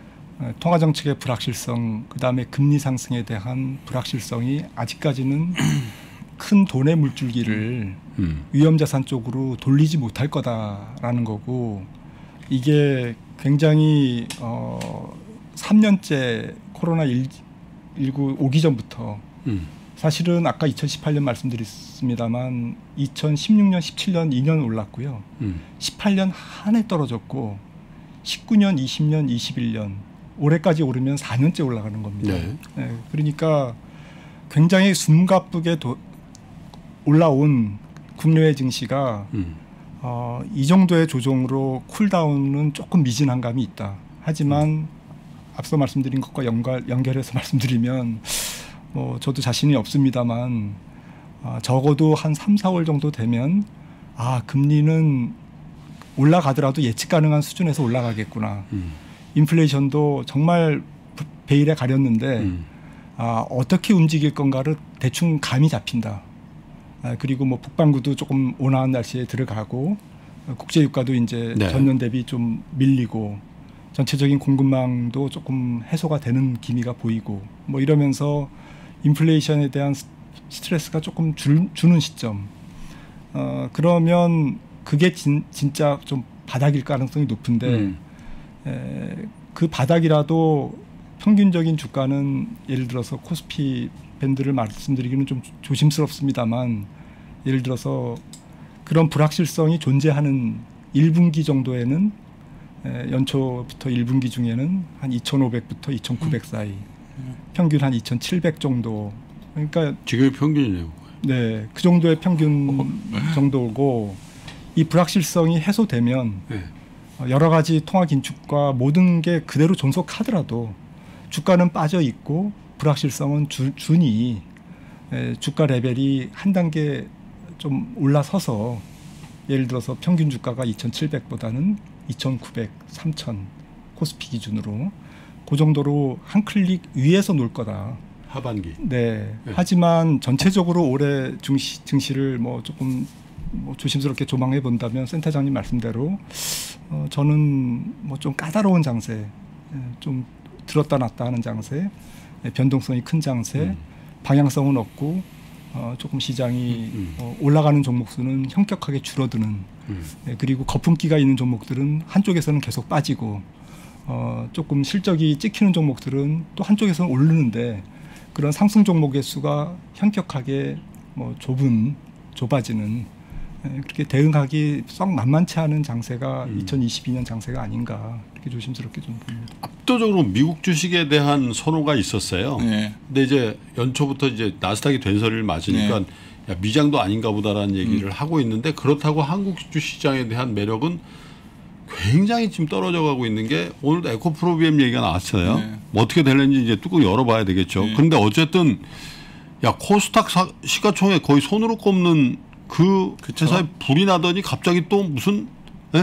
통화정책의 불확실성, 그다음에 금리 상승에 대한 불확실성이 아직까지는 큰 돈의 물줄기를 음. 위험자산 쪽으로 돌리지 못할 거다라는 거고 이게 굉장히 어, 삼 년째 코로나십구 오기 전부터 음. 사실은 아까 이천십팔 년 말씀드렸습니다만 이천십육 년, 십칠 년 이 년 올랐고요. 음. 십팔 년 한 해 떨어졌고 십구 년, 이십 년, 이십일 년 올해까지 오르면 사 년째 올라가는 겁니다. 네. 네, 그러니까 굉장히 숨가쁘게 도, 올라온 국내외 증시가 음. 어, 이 정도의 조정으로 쿨다운은 조금 미진한 감이 있다. 하지만 음. 앞서 말씀드린 것과 연결, 연결해서 말씀드리면 뭐 저도 자신이 없습니다만 아, 적어도 한 삼, 사월 정도 되면 아 금리는 올라가더라도 예측 가능한 수준에서 올라가겠구나. 음. 인플레이션도 정말 베일에 가렸는데 음. 아, 어떻게 움직일 건가를 대충 감이 잡힌다. 아, 그리고 뭐 북반구도 조금 온화한 날씨에 들어가고 국제 유가도 이제 네. 전년 대비 좀 밀리고 전체적인 공급망도 조금 해소가 되는 기미가 보이고 뭐 이러면서 인플레이션에 대한 스트레스가 조금 줄, 주는 시점. 어, 그러면 그게 진, 진짜 좀 바닥일 가능성이 높은데 음. 에, 그 바닥이라도 평균적인 주가는 예를 들어서 코스피 밴드를 말씀드리기는 좀 조심스럽습니다만 예를 들어서 그런 불확실성이 존재하는 일 분기 정도에는 에, 연초부터 일 분기 중에는 한 이천오백부터 이천구백 사이 음. 평균 한 이천칠백 정도 그러니까 지금의 평균이네요. 네, 그 정도의 평균 어. 정도고 이 불확실성이 해소되면 네. 여러 가지 통화 긴축과 모든 게 그대로 존속하더라도 주가는 빠져 있고 불확실성은 주, 준이 에, 주가 레벨이 한 단계 좀 올라서서 예를 들어서 평균 주가가 이천칠백보다는 이천구백, 삼천 코스피 기준으로 그 정도로 한 클릭 위에서 놀 거다. 하반기. 네. 네. 하지만 전체적으로 올해 증시, 증시를 뭐 조금 뭐 조심스럽게 조망해 본다면 센터장님 말씀대로 어, 저는 뭐 좀 까다로운 장세, 좀 들었다 놨다 하는 장세, 변동성이 큰 장세, 음. 방향성은 없고 어, 조금 시장이 음, 음. 어, 올라가는 종목 수는 현격하게 줄어드는 음. 네, 그리고 거품기가 있는 종목들은 한쪽에서는 계속 빠지고 어, 조금 실적이 찍히는 종목들은 또 한쪽에서는 오르는데 그런 상승 종목의 수가 현격하게 뭐 좁은 좁아지는 그렇게 대응하기 썩 만만치 않은 장세가 음. 이천이십이 년 장세가 아닌가 그렇게 조심스럽게 좀 봅니다. 압도적으로 미국 주식에 대한 선호가 있었어요. 네. 근데 이제 연초부터 이제 나스닥이 된소리를 맞으니까 네. 야, 미장도 아닌가 보다라는 얘기를 음. 하고 있는데 그렇다고 한국 주시장에 대한 매력은 굉장히 지금 떨어져 가고 있는 게 오늘도 에코프로비엠 얘기가 나왔잖아요. 네. 뭐 어떻게 될는지 이제 뚜껑 열어봐야 되겠죠. 네. 그런데 어쨌든 야 코스닥 사, 시가총액 거의 손으로 꼽는 그 그쵸? 회사에 불이 나더니 갑자기 또 무슨 에?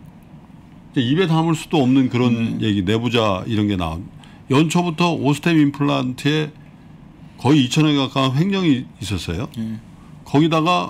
입에 담을 수도 없는 그런 음. 얘기 내부자 이런 게 나온 연초부터 오스템 임플란트에 거의 이천억에 가까운 횡령이 있었어요. 음. 거기다가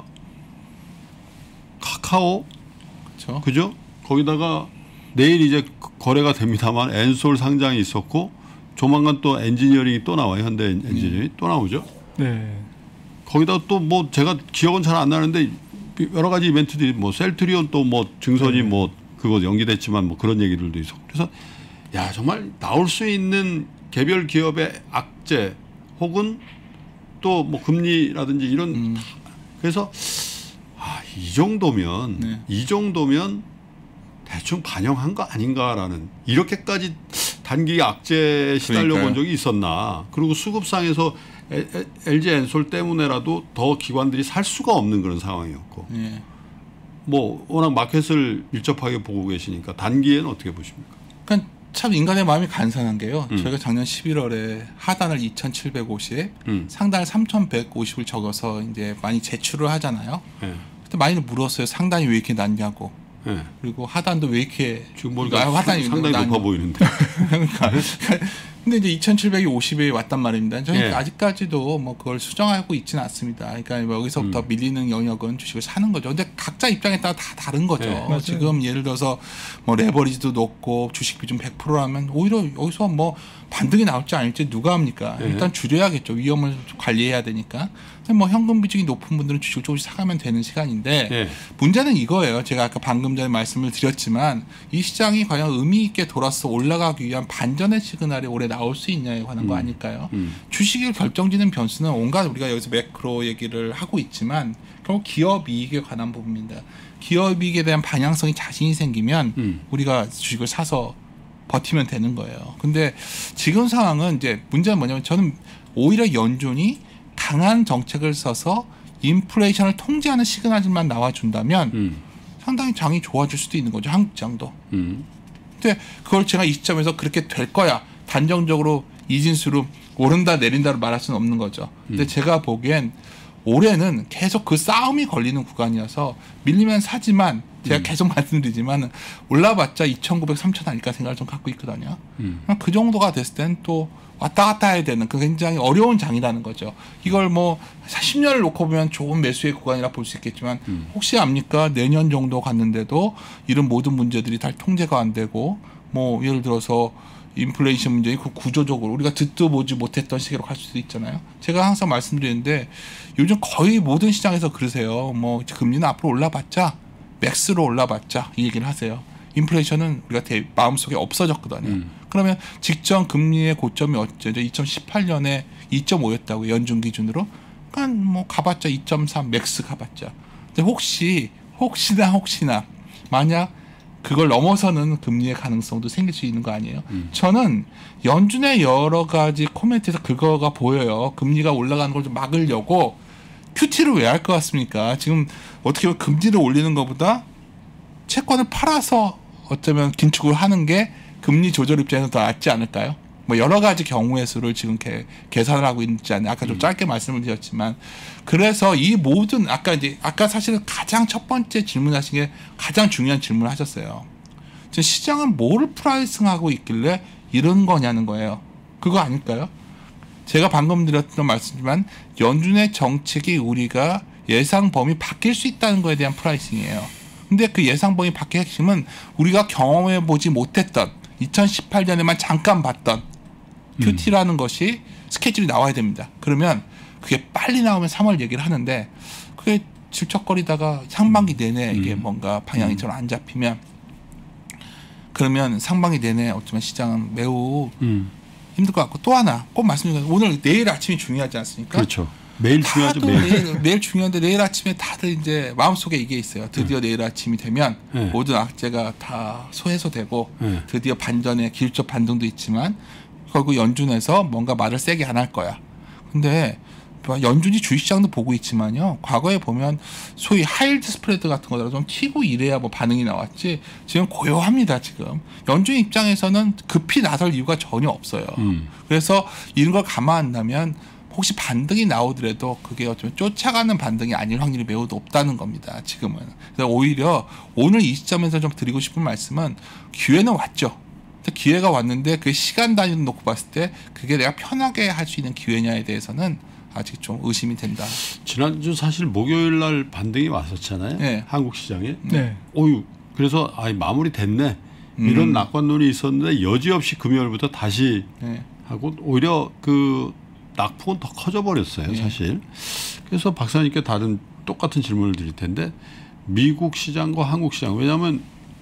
카카오 그쵸? 그죠? 거기다가 내일 이제 거래가 됩니다만 엔솔 상장이 있었고 조만간 또 엔지니어링이 또 나와요. 현대 엔지니어링이 음. 또 나오죠. 네. 거기다 또 뭐 제가 기억은 잘 안 나는데 여러 가지 이벤트들이 뭐 셀트리온 또 뭐 증선이 네. 뭐 그거 연기됐지만 뭐 그런 얘기들도 있었고 그래서 야 정말 나올 수 있는 개별 기업의 악재 혹은 또 뭐 금리라든지 이런 음. 그래서 아, 이 정도면 네. 이 정도면 대충 반영한 거 아닌가라는 이렇게까지 단기 악재에 시달려 본 적이 있었나. 그리고 수급상에서 엘지 엔솔 때문에라도 더 기관들이 살 수가 없는 그런 상황이었고 네. 뭐 워낙 마켓을 밀접하게 보고 계시니까 단기에는 어떻게 보십니까? 그러니까 참 인간의 마음이 간사한 게요. 음. 저희가 작년 십일월에 하단을 이천칠백오십, 음. 상단을 삼천백오십을 적어서 이제 많이 제출을 하잖아요. 네. 그때 많이 물었어요. 상단이 왜 이렇게 낮냐고. 네. 그리고 하단도 왜 이렇게 지금 보니까 하단이 상당히 낮... 높아 보이는데. 그러니까. 근데 이제 이천칠백이 오십에 왔단 말입니다. 저는 네. 아직까지도 뭐 그걸 수정하고 있지는 않습니다. 그러니까 여기서부터 음. 밀리는 영역은 주식을 사는 거죠. 근데 각자 입장에 따라 다 다른 거죠. 네. 지금 예를 들어서 뭐 레버리지도 높고 주식 비중 백 퍼센트라면 오히려 여기서 뭐 반등이 나올지 아닐지 누가 합니까? 네. 일단 줄여야겠죠. 위험을 관리해야 되니까. 뭐 현금 비중이 높은 분들은 주식을 조금씩 사가면 되는 시간인데 네. 문제는 이거예요. 제가 아까 방금 전에 말씀을 드렸지만 이 시장이 과연 의미 있게 돌아서 올라가기 위한 반전의 시그널이 올해 나올 수 있냐에 관한 음. 거 아닐까요? 음. 주식을 결정짓는 변수는 온갖 우리가 여기서 매크로 얘기를 하고 있지만 결국 기업 이익에 관한 부분입니다. 기업 이익에 대한 방향성이 자신이 생기면 음. 우리가 주식을 사서 버티면 되는 거예요. 근데 지금 상황은 이제 문제는 뭐냐면 저는 오히려 연준이 강한 정책을 써서 인플레이션을 통제하는 시그널만 나와준다면 음. 상당히 장이 좋아질 수도 있는 거죠. 한국 장도. 음. 근데 그걸 제가 이 시점에서 그렇게 될 거야. 단정적으로 이진수로 오른다 내린다로 말할 수는 없는 거죠. 근데 음. 제가 보기엔 올해는 계속 그 싸움이 걸리는 구간이어서 밀리면 사지만 제가 음. 계속 말씀드리지만 올라봤자 이천구백, 삼천 아닐까 생각을 좀 갖고 있거든요. 음. 그 정도가 됐을 땐 또 왔다 갔다 해야 되는 그 굉장히 어려운 장이라는 거죠. 이걸 뭐 십 년을 놓고 보면 좋은 매수의 구간이라 볼 수 있겠지만 음. 혹시 압니까? 내년 정도 갔는데도 이런 모든 문제들이 다 통제가 안 되고 뭐 예를 들어서 인플레이션 문제이 그 구조적으로 우리가 듣도 보지 못했던 시기로 갈 수도 있잖아요. 제가 항상 말씀드리는데 요즘 거의 모든 시장에서 그러세요. 뭐 금리는 앞으로 올라봤자 맥스로 올라봤자 이 얘기를 하세요. 인플레이션은 우리가 대, 마음속에 없어졌거든요. 음. 그러면 직전 금리의 고점이 어쩌죠? 이천십팔 년에 이 점 오였다고 연준 기준으로. 그러니까 뭐 가봤자 이 점 삼 맥스 가봤자. 근데 혹시 혹시나 혹시나 만약 그걸 넘어서는 금리의 가능성도 생길 수 있는 거 아니에요? 음. 저는 연준의 여러 가지 코멘트에서 그거가 보여요. 금리가 올라가는 걸 좀 막으려고 큐티를 왜 할 것 같습니까? 지금 어떻게 보면 금리를 올리는 것보다 채권을 팔아서 어쩌면 긴축을 하는 게 금리 조절 입장에서 더 낫지 않을까요? 뭐 여러 가지 경우의 수를 지금 개, 계산을 하고 있지 않나요? 아까 좀 짧게 말씀을 드렸지만 그래서 이 모든 아까 이제 아까 사실은 가장 첫 번째 질문하신 게 가장 중요한 질문을 하셨어요. 지금 시장은 뭐를 프라이싱하고 있길래 이런 거냐는 거예요. 그거 아닐까요? 제가 방금 드렸던 말씀이지만 연준의 정책이 우리가 예상 범위 바뀔 수 있다는 거에 대한 프라이싱이에요. 근데 그 예상 범위 바뀔 핵심은 우리가 경험해 보지 못했던 이천십팔 년에만 잠깐 봤던 큐티라는 음. 것이 스케줄이 나와야 됩니다. 그러면 그게 빨리 나오면 삼월 얘기를 하는데 그게 질척거리다가 상반기 내내 이게 음. 뭔가 방향이 좀 안 잡히면 그러면 상반기 내내 어쩌면 시장은 매우 음. 힘들 것 같고 또 하나 꼭 말씀드리면 오늘 내일 아침이 중요하지 않습니까? 그렇죠. 매일 중요하죠. 매일. 매일, 매일 중요한데 내일 아침에 다들 이제 마음속에 이게 있어요. 드디어 네. 내일 아침이 되면 네. 모든 악재가 다 소해소되고 네. 드디어 반전의 기술적 반등도 있지만 결국 연준에서 뭔가 말을 세게 안 할 거야. 근데 연준이 주식시장도 보고 있지만요. 과거에 보면 소위 하이힐드 스프레드 같은 거라도 좀 튀고 이래야 뭐 반응이 나왔지. 지금 고요합니다. 지금. 연준 입장에서는 급히 나설 이유가 전혀 없어요. 음. 그래서 이런 걸 감안한다면 혹시 반등이 나오더라도 그게 어쩌면 쫓아가는 반등이 아닐 확률이 매우 높다는 겁니다. 지금은. 그래서 오히려 오늘 이 시점에서 좀 드리고 싶은 말씀은 기회는 왔죠. 기회가 왔는데 그 시간 단위로 놓고 봤을 때 그게 내가 편하게 할 수 있는 기회냐에 대해서는 아직 좀 의심이 된다. 지난주 사실 목요일 날 반등이 왔었잖아요. 네. 한국 시장에. 네. 어유 그래서 아 마무리 됐네. 음. 이런 낙관론이 있었는데 여지없이 금요일부터 다시 네. 하고 오히려 그 낙폭은 더 커져 버렸어요. 네. 사실. 그래서 박사님께 다른 똑같은 질문을 드릴 텐데 미국 시장과 한국 시장 왜냐하면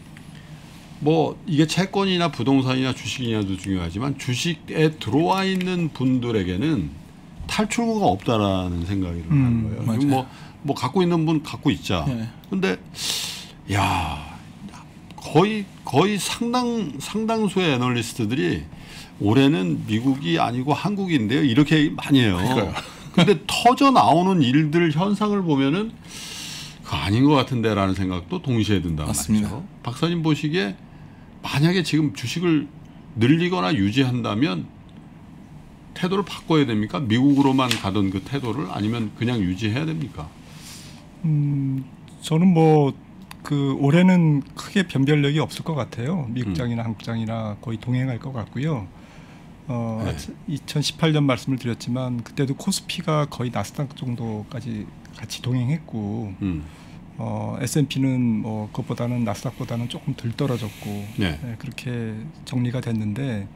뭐 이게 채권이나 부동산이나 주식이냐도 중요하지만 주식에 들어와 있는 분들에게는 탈출구가 없다라는 생각이 음, 하는 거예요. 뭐, 뭐 갖고 있는 분 갖고 있자. 네. 근데 야 거의 거의 상당 상당수의 애널리스트들이 올해는 미국이 아니고 한국인데요. 이렇게 많이 해요. 근데 터져 나오는 일들 현상을 보면은 그 아닌 것 같은데라는 생각도 동시에 든다. 맞습니다. 말이죠. 박사님 보시기에 만약에 지금 주식을 늘리거나 유지한다면 태도를 바꿔야 됩니까? 미국으로만 가던 그 태도를 아니면 그냥 유지해야 됩니까? 음, 저는 뭐 그 올해는 크게 변별력이 없을 것 같아요. 미국장이나 음. 한국장이나 거의 동행할 것 같고요. 어, 네. 이천십팔 년 말씀을 드렸지만 그때도 코스피가 거의 나스닥 정도까지 같이 동행했고 음. 어, 에스 앤 피는 뭐 그것보다는 나스닥보다는 조금 덜 떨어졌고 네. 네, 그렇게 정리가 됐는데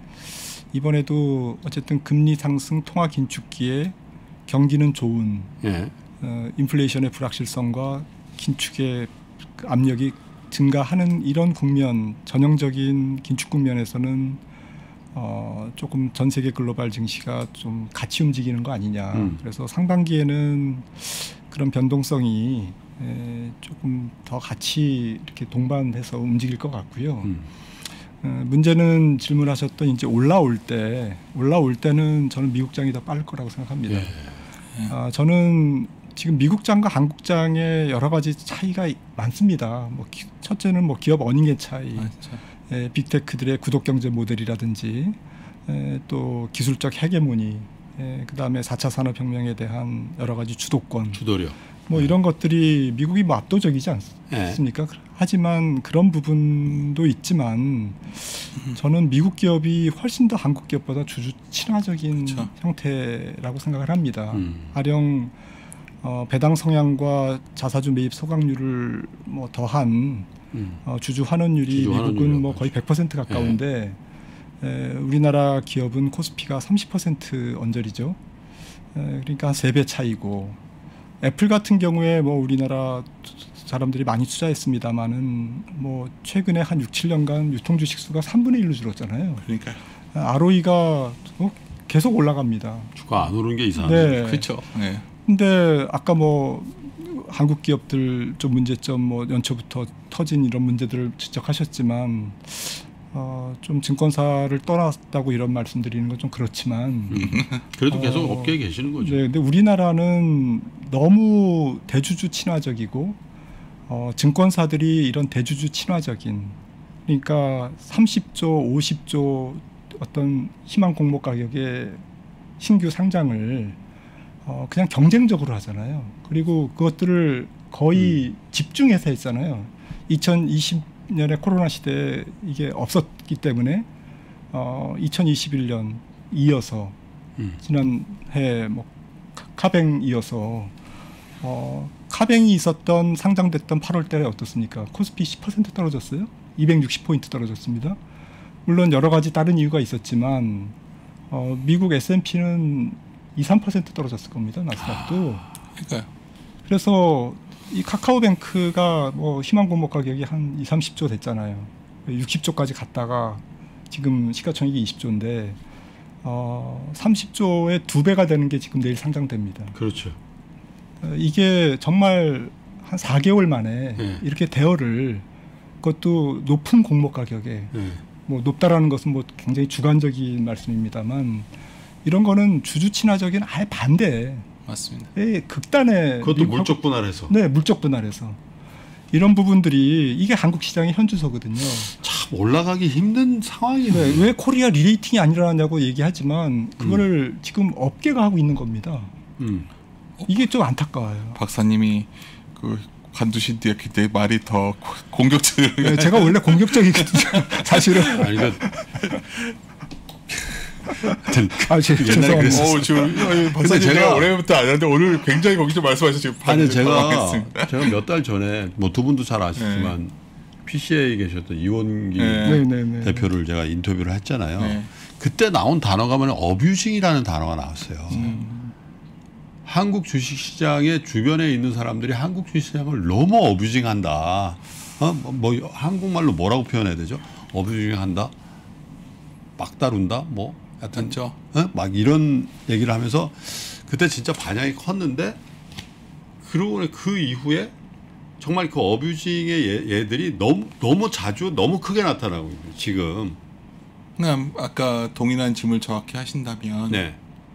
이번에도 어쨌든 금리 상승 통화 긴축기에 경기는 좋은 네. 어, 인플레이션의 불확실성과 긴축의 압력이 증가하는 이런 국면 전형적인 긴축 국면에서는 어, 조금 전 세계 글로벌 증시가 좀 같이 움직이는 거 아니냐. 음. 그래서 상반기에는 그런 변동성이 에, 조금 더 같이 이렇게 동반해서 움직일 것 같고요. 음. 어, 문제는 질문하셨던 이제 올라올 때, 올라올 때는 저는 미국장이 더 빠를 거라고 생각합니다. 예. 예. 아, 저는 지금 미국장과 한국장의 여러 가지 차이가 많습니다. 뭐 기, 첫째는 뭐 기업 어닝의 차이, 에, 빅테크들의 구독 경제 모델이라든지, 에, 또 기술적 헤게모니, 에, 그다음에 사 차 산업혁명에 대한 여러 가지 주도권, 주도력. 뭐 네. 이런 것들이 미국이 뭐 압도적이지 않습니까? 네. 하지만 그런 부분도 있지만 저는 미국 기업이 훨씬 더 한국 기업보다 주주 친화적인 그렇죠. 형태라고 생각을 합니다. 음. 가령 어, 배당 성향과 자사주 매입 소각률을 뭐 더한 음. 어, 주주 환원율이 주주 미국은 환원율, 뭐 거의 백 퍼센트 가까운데 에, 우리나라 기업은 코스피가 삼십 퍼센트 언저리죠. 에, 그러니까 한 세 배 차이고 애플 같은 경우에 뭐 우리나라 사람들이 많이 투자했습니다만은 뭐 최근에 한 육, 칠 년간 유통 주식 수가 삼분의 일로 줄었잖아요. 그러니까 알오이가 계속 올라갑니다. 주가 안 오르는 게 이상하죠. 네. 그렇죠. 네. 근데 아까 뭐 한국 기업들 좀 문제점 뭐 연초부터 터진 이런 문제들을 지적하셨지만 어, 좀 증권사를 떠났다고 이런 말씀드리는 건 좀 그렇지만 음. 그래도 계속 어, 업계에 계시는 거죠. 네, 근데 우리나라는 너무 대주주 친화적이고 어, 증권사들이 이런 대주주 친화적인 그러니까 삼십조, 오십조 어떤 희망 공모 가격의 신규 상장을 어, 그냥 경쟁적으로 하잖아요. 그리고 그것들을 거의 음. 집중해서 했잖아요. 이천이십 년에 코로나 시대에 이게 없었기 때문에 어, 이천이십일 년 이어서 음. 지난해 뭐 카뱅 이어서 어, 카뱅이 있었던 상장됐던 팔월 달에 어떻습니까? 코스피 십 퍼센트 떨어졌어요. 이백육십 포인트 떨어졌습니다. 물론 여러 가지 다른 이유가 있었지만 어, 미국 에스 앤 피는 이, 삼 퍼센트 떨어졌을 겁니다. 나스닥도. 아, 그러니까요. 그래서 이 카카오뱅크가 뭐 희망 공모 가격이 한 이, 삼십조 됐잖아요. 육십조까지 갔다가 지금 시가총액이 이십조인데 어, 삼십조의 두 배가 되는 게 지금 내일 상장됩니다. 그렇죠. 어, 이게 정말 한 사 개월 만에 네. 이렇게 대여를 그것도 높은 공모 가격에 네. 뭐 높다라는 것은 뭐 굉장히 주관적인 말씀입니다만 이런 거는 주주 친화적인 아예 반대. 맞습니다. 예, 극단의 그것도 물적 분할해서. 네, 물적 분할해서 이런 부분들이 이게 한국 시장의 현주소거든요. 참 올라가기 힘든 상황이네. 네, 왜 코리아 리레이팅이 안 일어나냐고 얘기하지만 그거를 음. 지금 업계가 하고 있는 겁니다. 음. 이게 좀 안타까워요. 박사님이 그 관두신 뒤에 그때 말이 더 공격적이에요. 네, 제가 원래 공격적이거든요. 사실은. 아니, 그 아, 제, 죄송합니다. 어, 지금 박사님 제가 올해부터 안 하는데 오늘 굉장히 거기서 말씀하셔서 지금 아니 제가 제가 몇 달 전에 뭐 두 분도 잘 아시지만 네. 피씨아이에 계셨던 이원기 네. 네, 네, 대표를 제가 인터뷰를 했잖아요. 네. 그때 나온 단어가 뭐냐 어뷰징이라는 단어가 나왔어요. 음. 한국 주식시장의 주변에 있는 사람들이 한국 주식시장을 너무 어뷰징한다. 어? 뭐, 뭐 한국말로 뭐라고 표현해야 되죠? 어뷰징한다, 막 다룬다, 뭐 하여튼 어? 막 이런 얘기를 하면서 그때 진짜 반향이 컸는데 그러고 그 이후에 정말 그 어뷰징의 얘들이 너무 너무 자주 너무 크게 나타나고 있어요. 지금. 그냥 아까 동일한 질문을 정확히 하신다면. 네.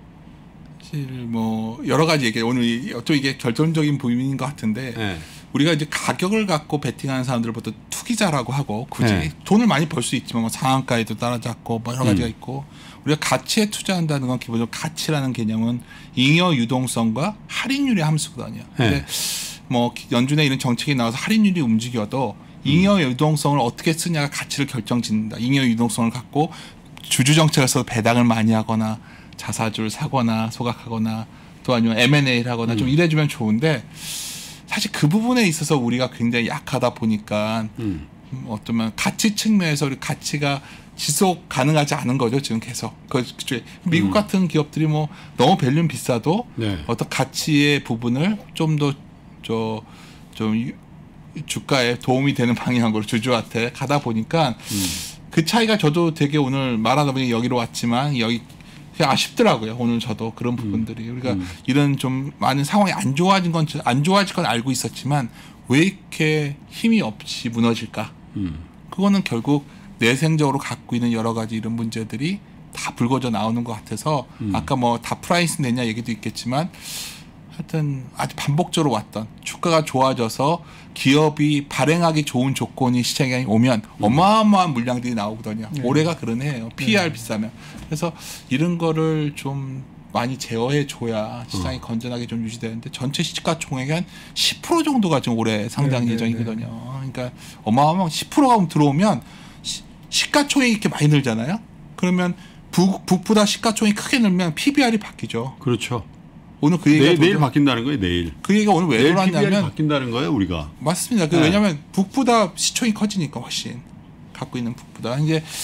사실 뭐 여러 가지 얘기 오늘 좀 이게 결정적인 부분인 것 같은데 네. 우리가 이제 가격을 갖고 베팅하는 사람들을 보통 투기자라고 하고 굳이 네. 돈을 많이 벌 수 있지만 뭐 상한가에도 따라잡고 뭐 여러 가지가 음. 있고 우리가 가치에 투자한다는 건 기본적으로 가치라는 개념은 잉여 유동성과 할인율의 함수거든요. 네. 근데 뭐 연준에 이런 정책이 나와서 할인율이 움직여도 잉여 유동성을 어떻게 쓰냐가 가치를 결정짓는다. 잉여 유동성을 갖고 주주 정책에서 배당을 많이 하거나 자사주를 사거나 소각하거나 또 아니면 엠 앤 에이를 하거나 음. 좀 이래주면 좋은데 사실 그 부분에 있어서 우리가 굉장히 약하다 보니까 음. 어쩌면 가치 측면에서 우리 가치가 지속 가능하지 않은 거죠 지금 계속. 그 미국 음. 같은 기업들이 뭐 너무 밸류는 비싸도 네. 어떤 가치의 부분을 좀 더 저 좀 주가에 도움이 되는 방향으로 주주한테 가다 보니까 음. 그 차이가 저도 되게 오늘 말하다 보니 여기로 왔지만 여기 아쉽더라고요. 오늘 저도 그런 부분들이 음. 우리가 음. 이런 좀 많은 상황이 안 좋아진 건 안 좋아질 건 알고 있었지만 왜 이렇게 힘이 없이 무너질까? 음. 그거는 결국 내생적으로 갖고 있는 여러 가지 이런 문제들이 다 불거져 나오는 것 같아서 음. 아까 뭐 다 프라이스 냈냐 얘기도 있겠지만 하여튼 아주 반복적으로 왔던 주가가 좋아져서 기업이 발행하기 좋은 조건이 시장에 오면 음. 어마어마한 물량들이 나오거든요. 네. 올해가 그런 해예요. 피이알 네. 비싸면. 그래서 이런 거를 좀 많이 제어해 줘야 시장이 어. 건전하게 좀 유지되는데 전체 시가총액의 한 십 퍼센트 정도가 지금 올해 상장 네, 예정이거든요. 네. 그러니까 어마어마한 십 퍼센트가 들어오면 시, 시가총액이 이렇게 많이 늘잖아요. 그러면 북, 북보다 시가총액이 크게 늘면 피비알이 바뀌죠. 그렇죠. 오늘 그 얘기가 내일, 내일 바뀐다는 거예요. 내일. 그 얘기가 오늘 왜 돌았냐면 바뀐다는 거예요. 우리가. 맞습니다. 그 네. 왜냐하면 북보다 시총이 커지니까 훨씬 갖고 있는 북보다 이제 그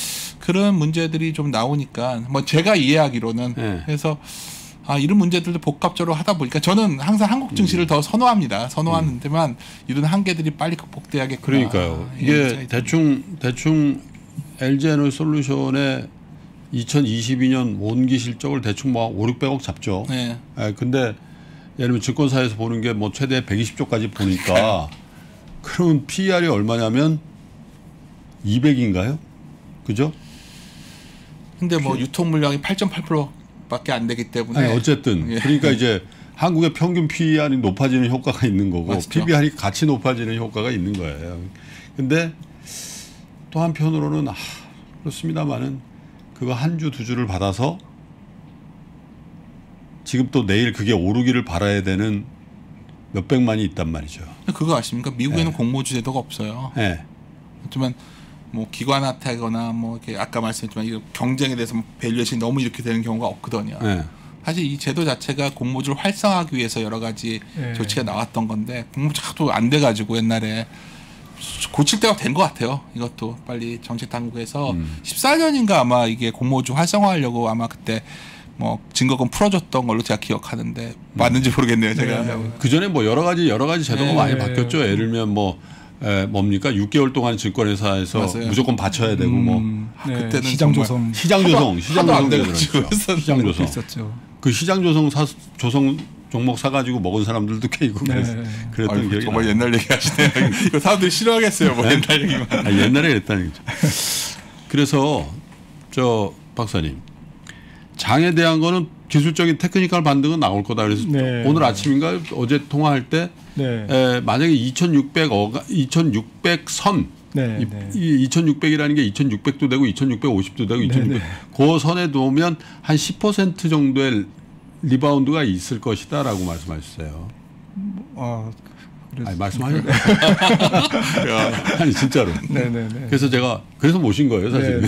그런 문제들이 좀 나오니까 뭐 제가 이해하기로는 네. 그래서 아 이런 문제들도 복합적으로 하다 보니까 저는 항상 한국 증시를 음. 더 선호합니다. 선호하는데만 음. 이런 한계들이 빨리 극복돼야겠구나. 그러니까요. 이게 대충 대충 엘지에너솔루션의 이천이십이 년 원기 실적을 대충 뭐 오륙백억 잡죠. 네. 네, 근데 예를 들면 증권사에서 보는 게 뭐 최대 백이십 조까지 보니까 그러면 피이알이 얼마냐면 이백인가요? 그죠? 근데 뭐 유통 물량이 팔 점 팔 퍼센트밖에 안 되기 때문에 아니, 어쨌든 예. 그러니까 이제 한국의 평균 피이알이 높아지는 효과가 있는 거고 맞죠. 피비알이 같이 높아지는 효과가 있는 거예요. 근데 또 한편으로는 아, 그렇습니다만은 그거 한 주 두 주를 받아서 지금 또 내일 그게 오르기를 바라야 되는 몇백만이 있단 말이죠. 그거 아십니까? 미국에는 네. 공모주 제도가 없어요. 네. 하지만 뭐 기관한테거나 뭐 이렇게 아까 말씀했지만 이 경쟁에 대해서 밸류에이션이 너무 이렇게 되는 경우가 없거든요. 네. 사실 이 제도 자체가 공모주를 활성화하기 위해서 여러 가지 네. 조치가 나왔던 건데 공모주가 또 안 돼가지고 옛날에 고칠 때가 된 것 같아요. 이것도 빨리 정책 당국에서 음. 십사 년인가 아마 이게 공모주 활성화하려고 아마 그때 뭐 증거금 풀어줬던 걸로 제가 기억하는데 음. 맞는지 모르겠네요. 제가 네. 그 전에 뭐 여러 가지 여러 가지 제도가 네. 많이 바뀌었죠. 예를 들면 뭐 에, 뭡니까 육 개월 동안 증권회사에서 맞아요. 무조건 바쳐야 되고 음. 뭐 네. 그때는 시장 조성 시장 조성 시장 조성 안 돼가지고 시장 조성 있었죠. 그 시장 조성 사, 조성 종목 사가지고 먹은 사람들도 꽤 있고 네. 그랬던 아이고, 기억이 정말 나요. 옛날 얘기 하시네요. 그 사람들이 싫어하겠어요. 뭐 네? 옛날 얘기만. 아, 옛날에 그랬다는 거죠. 그래서 저 박사님 장에 대한 거는 기술적인 테크니컬 반등은 나올 거다. 그래서 네. 오늘 아침인가 어제 통화할 때 네. 에, 만약에 이천육백억, 이천육백 선 네, 이, 네. 이 이천육백이라는 게 이천육백도 되고 이천육백오십도 되고 이천육백 네, 네. 그 선에 놓으면 한 십 퍼센트 정도의 리바운드가 있을 것이다라고 말씀하셨어요. 아, 아니, 말씀하셨네. 아니 진짜로. 네네네. 그래서 제가 그래서 모신 거예요, 사실.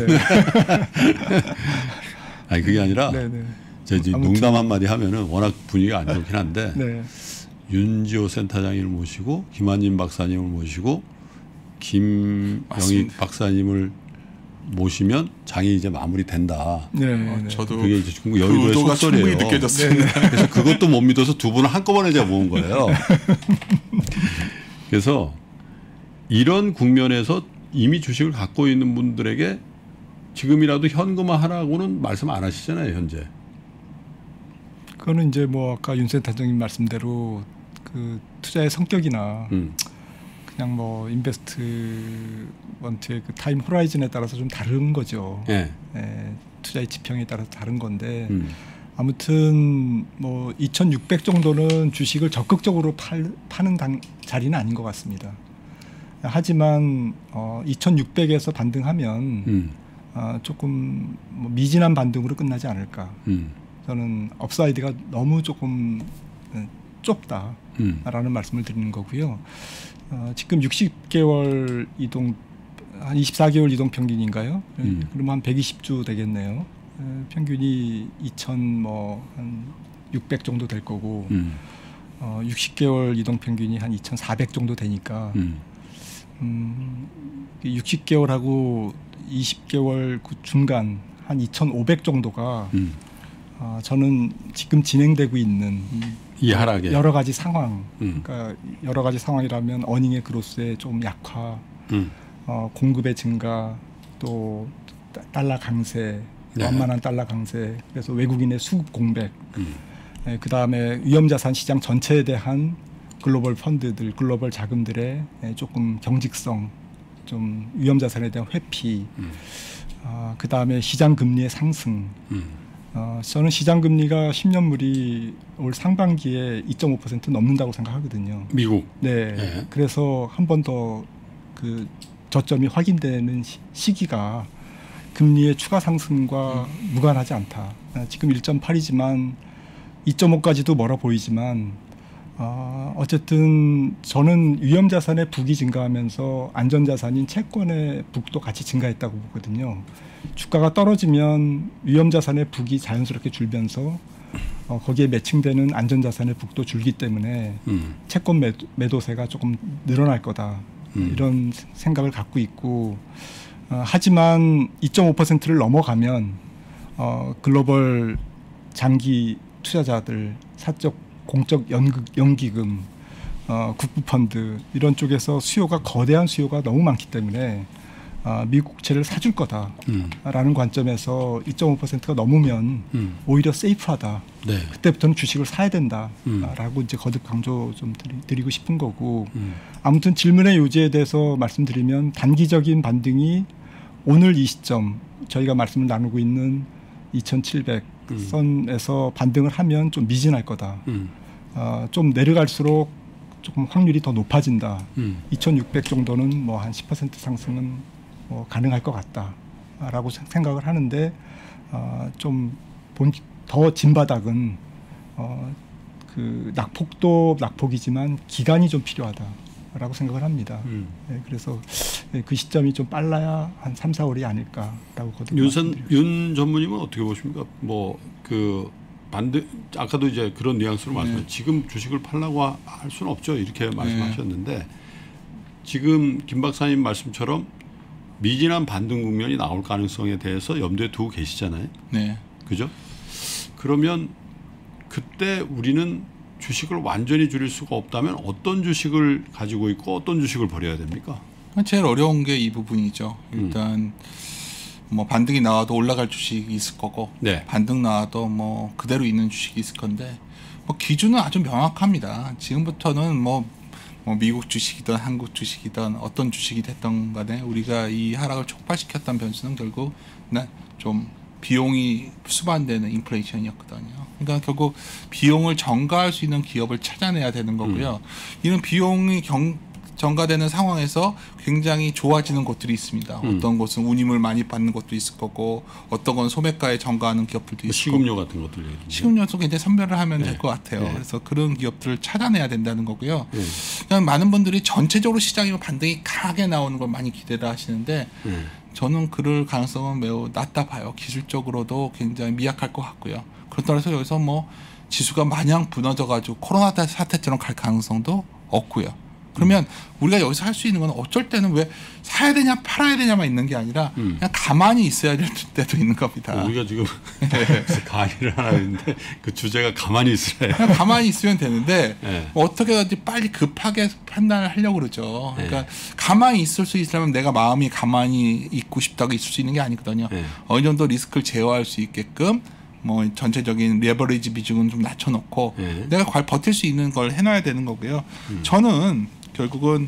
아니 그게 아니라 제가 이제 농담 한마디 하면은 워낙 분위기가 안 좋긴 한데 네. 윤지호 센터장님을 모시고 김한진 박사님을 모시고 김영익 맞습니다. 박사님을 모시면 장이 이제 마무리된다. 네, 어, 저도 그게 이제 중국 여의도의 그 속설이에요. 느껴졌습니다. 그래서 그것도 못 믿어서 두 분을 한꺼번에 제가 모은 거예요. 그래서 이런 국면에서 이미 주식을 갖고 있는 분들에게 지금이라도 현금화하라고는 말씀 안 하시잖아요, 현재. 그거는 이제 뭐 아까 윤 센터장님 말씀대로 그 투자의 성격이나 음. 그냥 뭐 인베스트먼트의 그 타임 호라이즌에 따라서 좀 다른 거죠. 네. 예, 투자의 지평에 따라서 다른 건데 음. 아무튼 뭐 이천육백 정도는 주식을 적극적으로 팔, 파는 당, 자리는 아닌 것 같습니다. 하지만 어, 이천육백에서 반등하면 음. 어, 조금 뭐 미진한 반등으로 끝나지 않을까. 음. 저는 업사이드가 너무 조금 좁다라는 음. 말씀을 드리는 거고요. 어, 지금 육십 개월 이동 한 이십사 개월 이동 평균인가요? 음. 그러면 한 백이십 주 되겠네요. 에, 평균이 이천 뭐 한 육백 정도 될 거고 음. 어, 육십 개월 이동 평균이 한 이천사백 정도 되니까 음. 음, 육십 개월하고 이십 개월 그 중간 한 이천오백 정도가 음. 어, 저는 지금 진행되고 있는 이 하락에 여러 가지 상황, 음. 그러니까 여러 가지 상황이라면 어닝의 그로스의 좀 약화, 음. 어, 공급의 증가, 또 달러 강세, 네. 완만한 달러 강세, 그래서 외국인의 수급 공백, 음. 네, 그 다음에 위험자산 시장 전체에 대한 글로벌 펀드들, 글로벌 자금들의 네, 조금 경직성, 좀 위험자산에 대한 회피, 음. 어, 그 다음에 시장 금리의 상승. 음. 어, 저는 시장 금리가 십 년물이 올 상반기에 이 점 오 퍼센트 넘는다고 생각하거든요. 미국. 네. 네. 그래서 한 번 더 그 저점이 확인되는 시, 시기가 금리의 추가 상승과 음. 무관하지 않다. 지금 일 점 팔이지만 이 점 오까지도 멀어 보이지만 어, 어쨌든 저는 위험자산의 북이 증가하면서 안전자산인 채권의 북도 같이 증가했다고 보거든요. 주가가 떨어지면 위험자산의 북이 자연스럽게 줄면서 어, 거기에 매칭되는 안전자산의 북도 줄기 때문에 음. 채권 매도, 매도세가 조금 늘어날 거다. 음. 이런 생각을 갖고 있고 어, 하지만 이 점 오 퍼센트를 넘어가면 어, 글로벌 장기 투자자들, 사적 공적 연극, 연기금, 어, 국부펀드 이런 쪽에서 수요가 거대한 수요가 너무 많기 때문에 어, 미국 국채를 사줄 거다라는 음. 관점에서 이 점 오 퍼센트가 넘으면 음. 오히려 세이프하다. 네. 그때부터는 주식을 사야 된다라고 음. 이제 거듭 강조 좀 드리, 드리고 싶은 거고 음. 아무튼 질문의 요지에 대해서 말씀드리면 단기적인 반등이 오늘 이 시점 저희가 말씀을 나누고 있는 이천칠백 음. 선에서 반등을 하면 좀 미진할 거다. 음. 어, 좀 내려갈수록 조금 확률이 더 높아진다. 음. 이천육백 정도는 뭐 한 십 퍼센트 상승은 뭐 가능할 것 같다라고 생각을 하는데 어, 좀 더 진 바닥은 어, 그 낙폭도 낙폭이지만 기간이 좀 필요하다라고 생각을 합니다. 음. 네, 그래서 그 시점이 좀 빨라야 한 삼, 사월이 아닐까라고 거듭 윤선 윤 전무님은 어떻게 보십니까? 뭐 그 반대 아까도 이제 그런 뉘앙스로 말씀하셨. 네. 지금 주식을 팔라고 할 수는 없죠. 이렇게 말씀하셨는데 네. 지금 김 박사님 말씀처럼 미진한 반등 국면이 나올 가능성에 대해서 염두에 두고 계시잖아요. 네. 그죠? 그러면 그때 우리는 주식을 완전히 줄일 수가 없다면 어떤 주식을 가지고 있고 어떤 주식을 버려야 됩니까? 제일 어려운 게 이 부분이죠. 일단 음. 뭐 반등이 나와도 올라갈 주식이 있을 거고 네. 반등 나와도 뭐 그대로 있는 주식이 있을 건데 뭐 기준은 아주 명확합니다. 지금부터는 뭐, 뭐 미국 주식이든 한국 주식이든 어떤 주식이 됐던 간에 우리가 이 하락을 촉발시켰던 변수는 결국 좀 비용이 수반되는 인플레이션이었거든요. 그러니까 결국 비용을 전가할 수 있는 기업을 찾아내야 되는 거고요. 음. 이런 비용이 경, 전가되는 상황에서 굉장히 좋아지는 곳들이 있습니다. 음. 어떤 곳은 운임을 많이 받는 곳도 있을 거고 어떤 건 소매가에 전가하는 기업들도 있을 식음료 거고. 같은 것들. 식음료도 굉장히 선별을 하면 네. 될 것 같아요. 네. 그래서 그런 기업들을 찾아내야 된다는 거고요. 네. 그냥 많은 분들이 전체적으로 시장이 반등이 강하게 나오는 걸 많이 기대를 하시는데 네. 저는 그럴 가능성은 매우 낮다 봐요. 기술적으로도 굉장히 미약할 것 같고요. 그렇다고 해서 여기서 뭐 지수가 마냥 무너져가지고 코로나 사태처럼 갈 가능성도 없고요. 그러면 음. 우리가 여기서 할 수 있는 건 어쩔 때는 왜 사야 되냐 팔아야 되냐만 있는 게 아니라 음. 그냥 가만히 있어야 될 때도 있는 겁니다. 우리가 지금 강의를 하나 했는데 그 주제가 가만히 있으래요. 그냥 가만히 있으면 되는데 네. 뭐 어떻게든지 빨리 급하게 판단을 하려고 그러죠. 그러니까 네. 가만히 있을 수 있으려면 내가 마음이 가만히 있고 싶다고 있을 수 있는 게 아니거든요. 네. 어느 정도 리스크를 제어할 수 있게끔 뭐 전체적인 레버리지 비중은 좀 낮춰놓고 네. 내가 과연 버틸 수 있는 걸 해놔야 되는 거고요. 음. 저는 결국은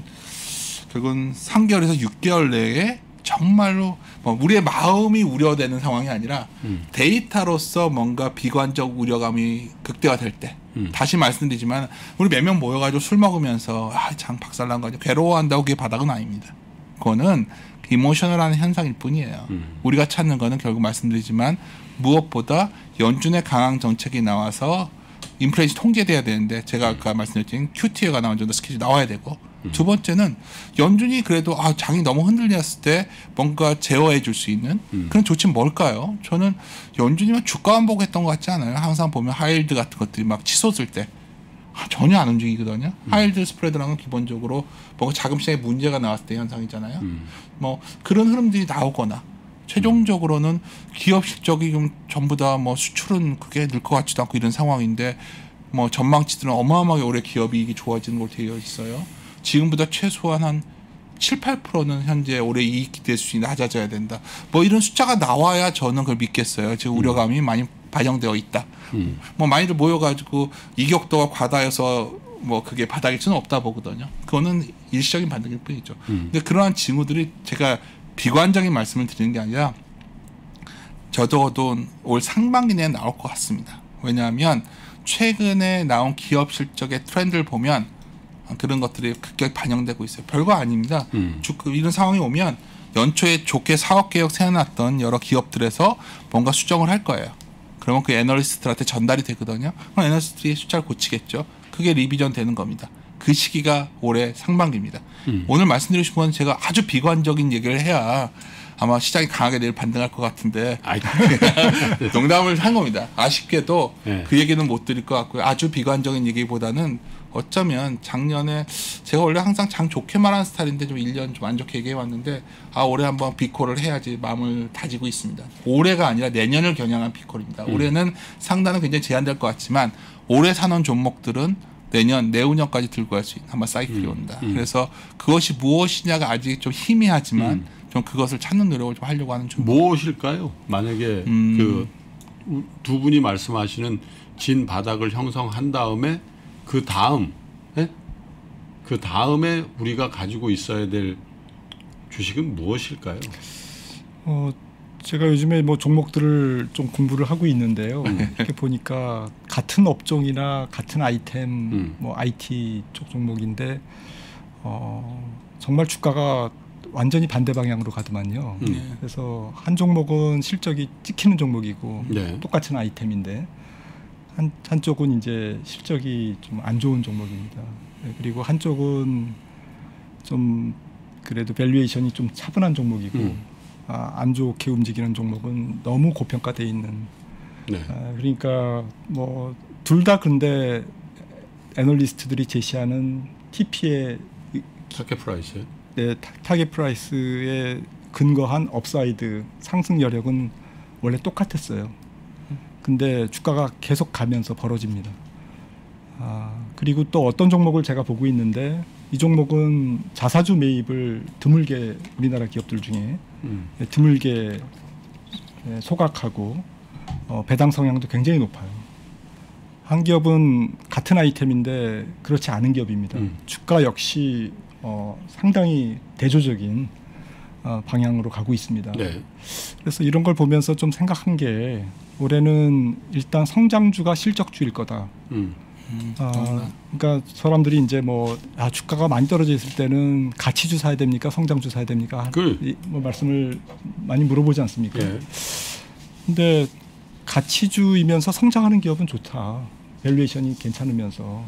결국은 삼 개월에서 육 개월 내에 정말로 뭐 우리의 마음이 우려되는 상황이 아니라 음. 데이터로서 뭔가 비관적 우려감이 극대화될 때 음. 다시 말씀드리지만 우리 몇 명 모여가지고 술 먹으면서 아, 장 박살난 거 아니야 괴로워한다고 그게 바닥은 아닙니다. 그거는 이모셔널한 현상일 뿐이에요. 음. 우리가 찾는 거는 결국 말씀드리지만 무엇보다 연준의 강한 정책이 나와서 인플레이션 통제돼야 되는데 제가 아까 말씀드린 큐티에가 나온 정도 스케줄이 나와야 되고 음. 두 번째는 연준이 그래도 아 장이 너무 흔들렸을 때 뭔가 제어해 줄 수 있는 음. 그런 조치는 뭘까요? 저는 연준이만 주가 반복했던 것 같지 않아요? 항상 보면 하이힐드 같은 것들이 막 치솟을 때 전혀 안 움직이거든요. 음. 하이힐드 스프레드라는 건 기본적으로 뭔가 자금시장에 문제가 나왔을 때 현상이잖아요. 음. 뭐 그런 흐름들이 나오거나 최종적으로는 기업 실적이 좀 전부 다 뭐 수출은 그게 늘 것 같지도 않고 이런 상황인데 뭐 전망치들은 어마어마하게 올해 기업 이익이 좋아지는 걸로 되어 있어요. 지금보다 최소한 한 칠, 팔 퍼센트는 현재 올해 이익 기대 수준이 낮아져야 된다. 뭐 이런 숫자가 나와야 저는 그걸 믿겠어요. 지금 우려감이 많이 반영되어 있다. 음. 뭐 많이들 모여가지고 이격도가 과다해서 뭐 그게 바닥일 수는 없다 보거든요. 그거는 일시적인 반등일 뿐이죠. 음. 근데 그러한 징후들이 제가 비관적인 말씀을 드리는 게 아니라 적어도 올 상반기 내에 나올 것 같습니다. 왜냐하면 최근에 나온 기업 실적의 트렌드를 보면 그런 것들이 급격히 반영되고 있어요. 별거 아닙니다. 음. 이런 상황이 오면 연초에 좋게 사업 계획 세워놨던 여러 기업들에서 뭔가 수정을 할 거예요. 그러면 그 애널리스트들한테 전달이 되거든요. 그럼 애널리스트들이 숫자를 고치겠죠. 그게 리비전 되는 겁니다. 그 시기가 올해 상반기입니다. 음. 오늘 말씀드리고 싶은 건 제가 아주 비관적인 얘기를 해야 아마 시장이 강하게 내일 반등할 것 같은데 농담을 한 겁니다. 아쉽게도 네. 그 얘기는 못 드릴 것 같고요. 아주 비관적인 얘기보다는 어쩌면 작년에 제가 원래 항상 장 좋게 말하는 스타일인데 좀 일 년 좀 안 좋게 얘기해 왔는데 아 올해 한번 비콜을 해야지 마음을 다지고 있습니다. 올해가 아니라 내년을 겨냥한 비콜입니다. 음. 올해는 상단은 굉장히 제한될 것 같지만 올해 사놓은 종목들은 내년 내후년까지 들고 갈 수 있는 한번 사이클이 음. 온다. 음. 그래서 그것이 무엇이냐가 아직 좀 희미하지만 음. 좀 그것을 찾는 노력을 좀 하려고 하는 종목. 무엇일까요? 만약에 음. 그 두 분이 말씀하시는 진 바닥을 형성한 다음에 그 다음, 예? 그 다음에 우리가 가지고 있어야 될 주식은 무엇일까요? 어, 제가 요즘에 뭐 종목들을 좀 공부를 하고 있는데요. 음. 이렇게 보니까 같은 업종이나 같은 아이템, 음. 뭐 아이티 쪽 종목인데 어, 정말 주가가 완전히 반대 방향으로 가더만요. 음. 그래서 한 종목은 실적이 찍히는 종목이고 네. 똑같은 아이템인데. 한, 한쪽은 이제 실적이 좀 안 좋은 종목입니다. 그리고 한쪽은 좀 그래도 밸류에이션이 좀 차분한 종목이고 음. 아, 안 좋게 움직이는 종목은 너무 고평가돼 있는. 네. 아, 그러니까 뭐 둘 다 근데 애널리스트들이 제시하는 티피의 타겟 프라이스, 네, 타겟 프라이스에 근거한 업사이드 상승 여력은 원래 똑같았어요. 근데 주가가 계속 가면서 벌어집니다. 아, 그리고 또 어떤 종목을 제가 보고 있는데 이 종목은 자사주 매입을 드물게 우리나라 기업들 중에 음. 드물게 소각하고 어, 배당 성향도 굉장히 높아요. 한 기업은 같은 아이템인데 그렇지 않은 기업입니다. 음. 주가 역시 어, 상당히 대조적인 어, 방향으로 가고 있습니다. 네. 그래서 이런 걸 보면서 좀 생각한 게 올해는 일단 성장주가 실적주일 거다. 음. 음, 아, 그러니까 사람들이 이제 뭐 아, 주가가 많이 떨어져 있을 때는 가치주 사야 됩니까? 성장주 사야 됩니까? 그. 이, 뭐 말씀을 많이 물어보지 않습니까? 예. 근데 가치주이면서 성장하는 기업은 좋다. 밸류에이션이 괜찮으면서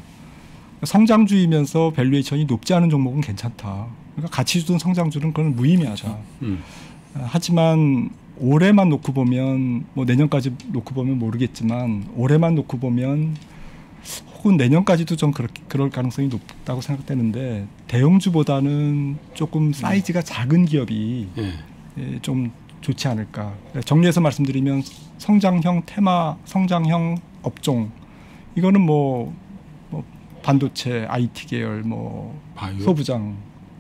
성장주이면서 밸류에이션이 높지 않은 종목은 괜찮다. 그러니까 가치주든 성장주든 그건 무의미하다. 음. 아, 하지만 올해만 놓고 보면 뭐 내년까지 놓고 보면 모르겠지만 올해만 놓고 보면 혹은 내년까지도 좀 그렇게 그럴 가능성이 높다고 생각되는데 대형주보다는 조금 사이즈가 작은 기업이 네. 예, 좀 좋지 않을까. 정리해서 말씀드리면 성장형 테마, 성장형 업종 이거는 뭐, 뭐 반도체, 아이티 계열, 뭐 바이오? 소부장,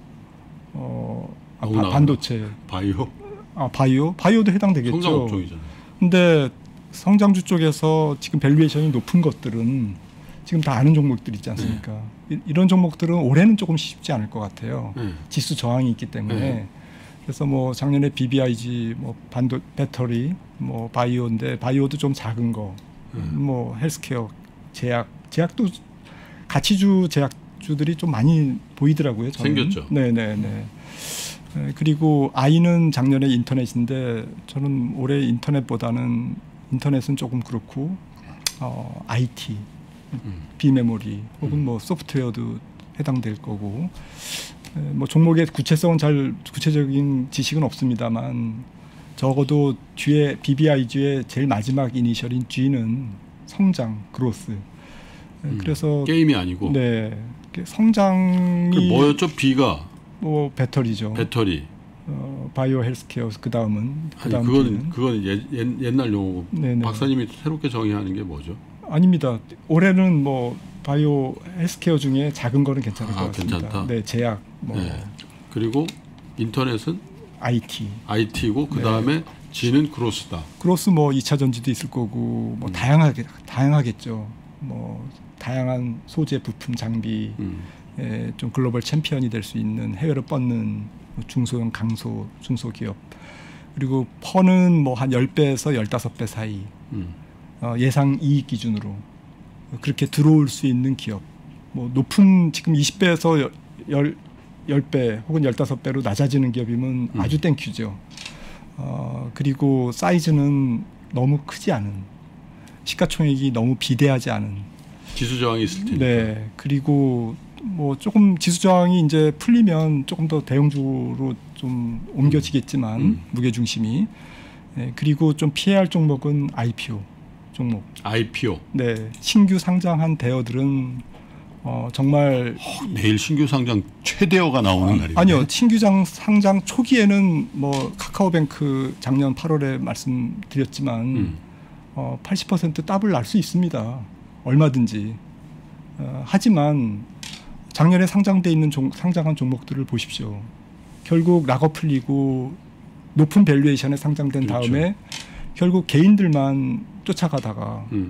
어, 아, 바, 반도체, 바이오. 아 바이오? 바이오도 해당되겠죠. 성장 업종이잖아요. 근데 성장주 쪽에서 지금 밸류에이션이 높은 것들은 지금 다 아는 종목들 있지 않습니까? 네. 이런 종목들은 올해는 조금 쉽지 않을 것 같아요. 네. 지수 저항이 있기 때문에. 네. 그래서 뭐 작년에 비비아이지, 뭐 반도 배터리, 뭐 바이오인데 바이오도 좀 작은 거, 네. 뭐 헬스케어, 제약, 제약도 가치주 제약주들이 좀 많이 보이더라고요. 저는. 생겼죠. 네네네. 네. 그리고 I는 작년에 인터넷인데 저는 올해 인터넷보다는 인터넷은 조금 그렇고 어, 아이티, 음. 비메모리 혹은 음. 뭐 소프트웨어도 해당될 거고 뭐 종목의 구체성은 잘 구체적인 지식은 없습니다만 적어도 뒤에 비비아이지의 제일 마지막 이니셜인 G는 성장, 그로스. 음. 그래서 게임이 아니고. 네, 성장이 뭐였죠? B가 뭐 배터리죠. 배터리. 어, 바이오 헬스케어 그 다음은 그 다음 그건 그건 옛, 옛, 옛날 용어고 네네. 박사님이 새롭게 정의하는 게 뭐죠? 아닙니다. 올해는 뭐 바이오 헬스케어 중에 작은 거는 괜찮을 아, 것 같습니다. 괜찮다. 네, 제약. 뭐. 네. 그리고 인터넷은 아이티. 아이티고 그 다음에 네. G는 그로스다. 그로스 뭐 이 차 전지도 있을 거고 뭐 음. 다양하게 다양하겠죠. 뭐 다양한 소재, 부품, 장비. 음. 예, 좀 글로벌 챔피언이 될 수 있는 해외로 뻗는 중소형 강소 중소기업 그리고 퍼는 뭐 한 십 배에서 십오 배 사이 음. 어, 예상 이익 기준으로 그렇게 들어올 수 있는 기업 뭐 높은 지금 이십 배에서 십 배 혹은 십오 배로 낮아지는 기업이면 음. 아주 땡큐죠. 어, 그리고 사이즈는 너무 크지 않은 시가총액이 너무 비대하지 않은 지수 저항이 있을 텐데. 네. 그리고 뭐 조금 지수 저항이 이제 풀리면 조금 더 대형주로 좀 좀 옮겨지겠지만 음. 무게 중심이 네, 그리고 좀 피해야 할 종목은 아이피오 종목. 아이피오. 네, 신규 상장한 대여들은 어, 정말 어, 내일 신규 상장 최대어가 나오는 아, 날이에요. 아니요, 신규 상장 초기에는 뭐 카카오뱅크 작년 팔월에 말씀드렸지만 음. 어, 팔십 퍼센트 더블 날 수 있습니다. 얼마든지. 어, 하지만 작년에 상장돼 있는 종, 상장한 종목들을 보십시오. 결국 락업 풀리고 높은 밸류에이션에 상장된 그렇죠. 다음에 결국 개인들만 쫓아가다가 음.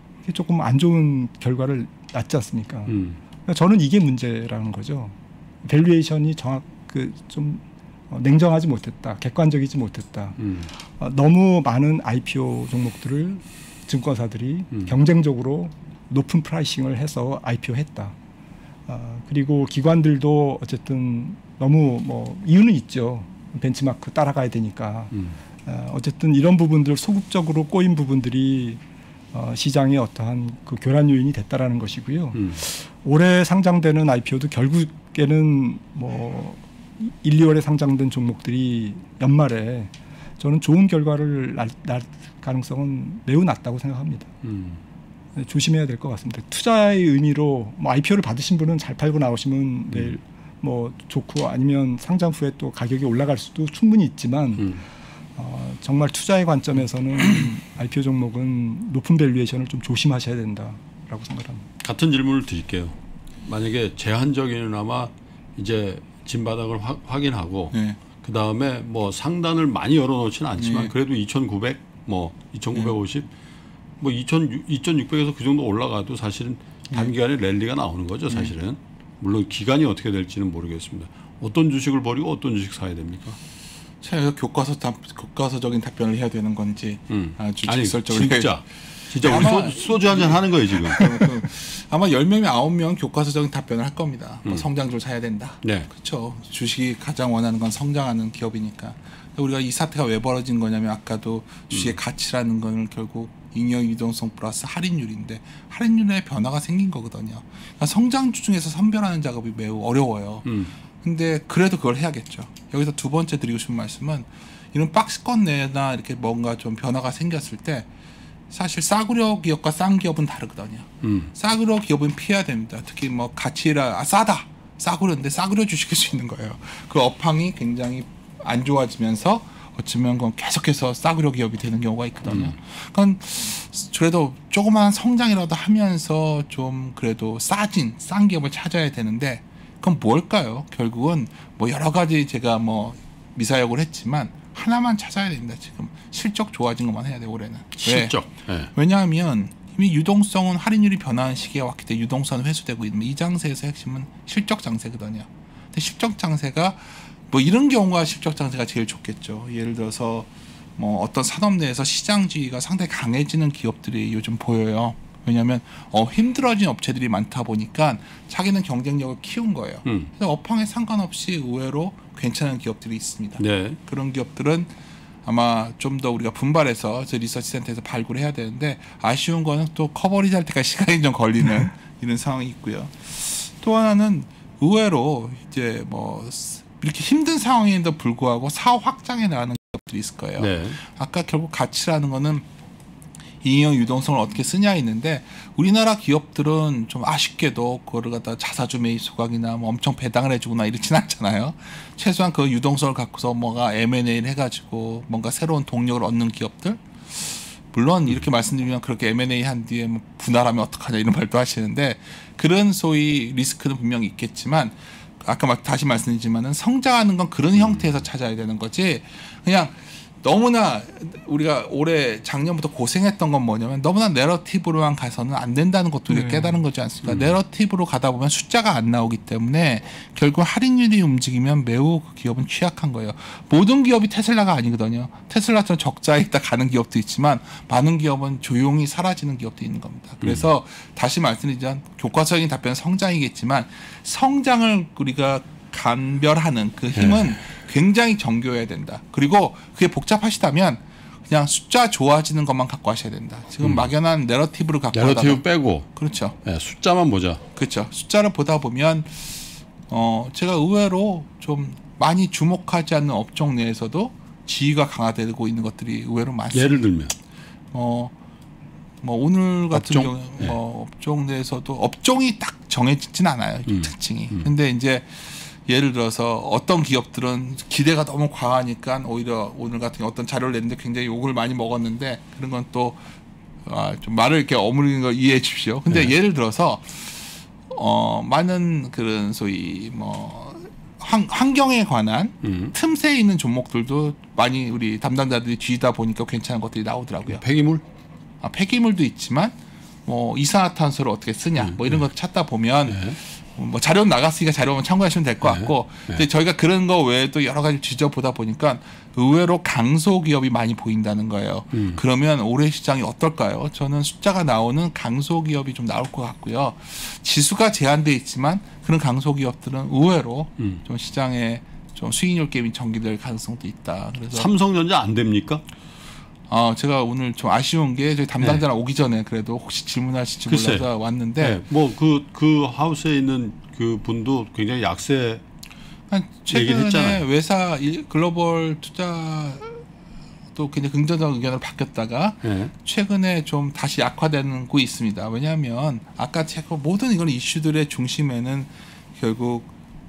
조금 안 좋은 결과를 낳지 않습니까? 음. 그러니까 저는 이게 문제라는 거죠. 밸류에이션이 정확 그 좀 냉정하지 못했다, 객관적이지 못했다. 음. 어, 너무 많은 아이피오 종목들을 증권사들이 음. 경쟁적으로 높은 프라이싱을 해서 아이피오했다. 어, 그리고 기관들도 어쨌든 너무 뭐 이유는 있죠. 벤치마크 따라가야 되니까. 음. 어, 어쨌든 이런 부분들 소극적으로 꼬인 부분들이 어, 시장의 어떠한 그 교란 요인이 됐다라는 것이고요. 음. 올해 상장되는 아이피오도 결국에는 뭐 일, 이월에 상장된 종목들이 연말에 저는 좋은 결과를 날, 날 가능성은 매우 낮다고 생각합니다. 음. 네, 조심해야 될 것 같습니다. 투자의 의미로 뭐 아이피오를 받으신 분은 잘 팔고 나오시면 음. 내일 뭐 좋고 아니면 상장 후에 또 가격이 올라갈 수도 충분히 있지만 음. 어, 정말 투자의 관점에서는 아이피오 종목은 높은 밸류에이션을 좀 조심하셔야 된다라고 생각합니다. 같은 질문을 드릴게요. 만약에 제한적이나마 이제 진바닥을 화, 확인하고 네. 그 다음에 뭐 상단을 많이 열어놓지는 않지만 네. 그래도 이천구백, 뭐 이천구백오십, 네. 뭐 이천육백에서 그 정도 올라가도 사실은 단기간에 네. 랠리가 나오는 거죠. 사실은 네. 물론 기간이 어떻게 될지는 모르겠습니다. 어떤 주식을 버리고 어떤 주식 사야 됩니까? 제가 교과서 답, 교과서적인 답변을 해야 되는 건지 음. 아주 아니, 직설적으로 진짜 진짜 우리 소, 소주 한잔 하는 거예요 지금. 그, 아마 열 명이 아홉 명 교과서적인 답변을 할 겁니다. 음. 뭐 성장주를 사야 된다. 네. 그렇죠. 주식이 가장 원하는 건 성장하는 기업이니까. 우리가 이 사태가 왜 벌어진 거냐면 아까도 주식의 음. 가치라는 건 결국 잉여 유동성 플러스 할인율인데 할인율의 변화가 생긴 거거든요. 그러니까 성장주 중에서 선별하는 작업이 매우 어려워요. 음. 근데 그래도 그걸 해야겠죠. 여기서 두 번째 드리고 싶은 말씀은 이런 박스권 내나 이렇게 뭔가 좀 변화가 생겼을 때 사실 싸구려 기업과 싼 기업은 다르거든요. 음. 싸구려 기업은 피해야 됩니다. 특히 뭐 가치라 아, 싸다 싸구려인데 싸구려 주식일 수 있는 거예요. 그 업황이 굉장히 안 좋아지면서 어쩌면 그건 계속해서 싸구려 기업이 되는 경우가 있거든요. 음. 그러니까 그래도 조그마한 성장이라도 하면서 좀 그래도 싸진 싼 기업을 찾아야 되는데 그건 뭘까요? 결국은 뭐 여러 가지 제가 뭐 미사역을 했지만 하나만 찾아야 됩니다. 지금 실적 좋아진 것만 해야 돼요. 올해는. 실적. 네. 왜냐하면 이미 유동성은 할인율이 변하는 시기가 왔기 때문에 유동성은 회수되고 있는 이 장세에서 핵심은 실적 장세거든요. 근데 실적 장세가 뭐 이런 경우가 실적 장세가 제일 좋겠죠. 예를 들어서 뭐 어떤 산업 내에서 시장주의가 상당히 강해지는 기업들이 요즘 보여요. 왜냐하면 어, 힘들어진 업체들이 많다 보니까 자기는 경쟁력을 키운 거예요. 음. 그래서 업황에 상관없이 의외로 괜찮은 기업들이 있습니다. 네. 그런 기업들은 아마 좀 더 우리가 분발해서 저 리서치 센터에서 발굴을 해야 되는데 아쉬운 거는 또 커버리지 할 때까지 시간이 좀 걸리는 이런 상황이 있고요. 또 하나는 의외로 이제 뭐 이렇게 힘든 상황에도 불구하고 사업 확장해 나가는 기업들이 있을 거예요. 네. 아까 결국 가치라는 거는 잉여 유동성을 어떻게 쓰냐 있는데 우리나라 기업들은 좀 아쉽게도 그거를 갖다 자사주 매입 소각이나 뭐 엄청 배당을 해주거나 이렇진 않잖아요. 최소한 그 유동성을 갖고서 뭔가 엠 앤 에이를 해가지고 뭔가 새로운 동력을 얻는 기업들. 물론 이렇게 말씀드리면 그렇게 엠 앤 에이 한 뒤에 뭐 분할하면 어떡하냐 이런 말도 하시는데 그런 소위 리스크는 분명히 있겠지만 아까 다시 말씀드리지만은 성장하는 건 그런 형태에서 찾아야 되는 거지 그냥 너무나 우리가 올해 작년부터 고생했던 건 뭐냐면 너무나 내러티브로만 가서는 안 된다는 것도 우리가 네. 깨달은 거지 않습니까? 음. 내러티브로 가다 보면 숫자가 안 나오기 때문에 결국 할인율이 움직이면 매우 그 기업은 취약한 거예요. 모든 기업이 테슬라가 아니거든요. 테슬라처럼 적자에 있다 가는 기업도 있지만 많은 기업은 조용히 사라지는 기업도 있는 겁니다. 그래서 음. 다시 말씀드리자면 교과서적인 답변은 성장이겠지만 성장을 우리가 간별하는 그 힘은 네. 굉장히 정교해야 된다. 그리고 그게 복잡하시다면 그냥 숫자 좋아지는 것만 갖고 하셔야 된다. 지금 음. 막연한 내러티브를 갖고 내러티브 하다가, 빼고 그렇죠. 네, 숫자만 보자. 그렇죠. 숫자를 보다 보면 어 제가 의외로 좀 많이 주목하지 않는 업종 내에서도 지위가 강화되고 있는 것들이 의외로 많습니다. 예를 들면 어, 뭐 오늘 같은 업종? 경우 네. 어, 업종 내에서도 업종이 딱 정해지진 않아요. 음. 특징이. 음. 근데 이제 예를 들어서 어떤 기업들은 기대가 너무 과하니까 오히려 오늘 같은 경우 어떤 자료를 냈는데 굉장히 욕을 많이 먹었는데 그런 건 또 아, 좀 말을 이렇게 어무리는 거 이해해 주십시오. 근데 네. 예를 들어서 어, 많은 그런 소위 뭐 환, 환경에 관한 음. 틈새에 있는 종목들도 많이 우리 담당자들이 뒤다 보니까 괜찮은 것들이 나오더라고요. 폐기물? 아, 폐기물도 있지만 뭐 이산화탄소를 어떻게 쓰냐 음, 뭐 이런 네. 거 찾다 보면 네. 뭐 자료는 나갔으니까 자료만 참고하시면 될 것 네. 같고 네. 근데 저희가 그런 거 외에도 여러 가지 지져보다 보니까 의외로 강소기업이 많이 보인다는 거예요. 음. 그러면 올해 시장이 어떨까요? 저는 숫자가 나오는 강소기업이 좀 나올 것 같고요. 지수가 제한돼 있지만 그런 강소기업들은 의외로 음. 좀 시장에 좀 수익률 게임이 전개될 가능성도 있다. 그래서 삼성전자 안 됩니까? 어, 제가 오늘 좀 아쉬운 게 저희 담당자랑 네. 오기 전에 그래도 혹시 질문하실지 글쎄. 몰라서 왔는데 네. 뭐 그 그 하우스에 있는 그 분도 굉장히 약세 얘기를 최근에 했잖아요. 외사 일- 글로벌 투자도 굉장히 긍정적 의견으로 바뀌었다가 네. 최근에 좀 다시 약화되고 있습니다. 왜냐하면 아까 제가 모든 이런 이슈들의 중심에는 결국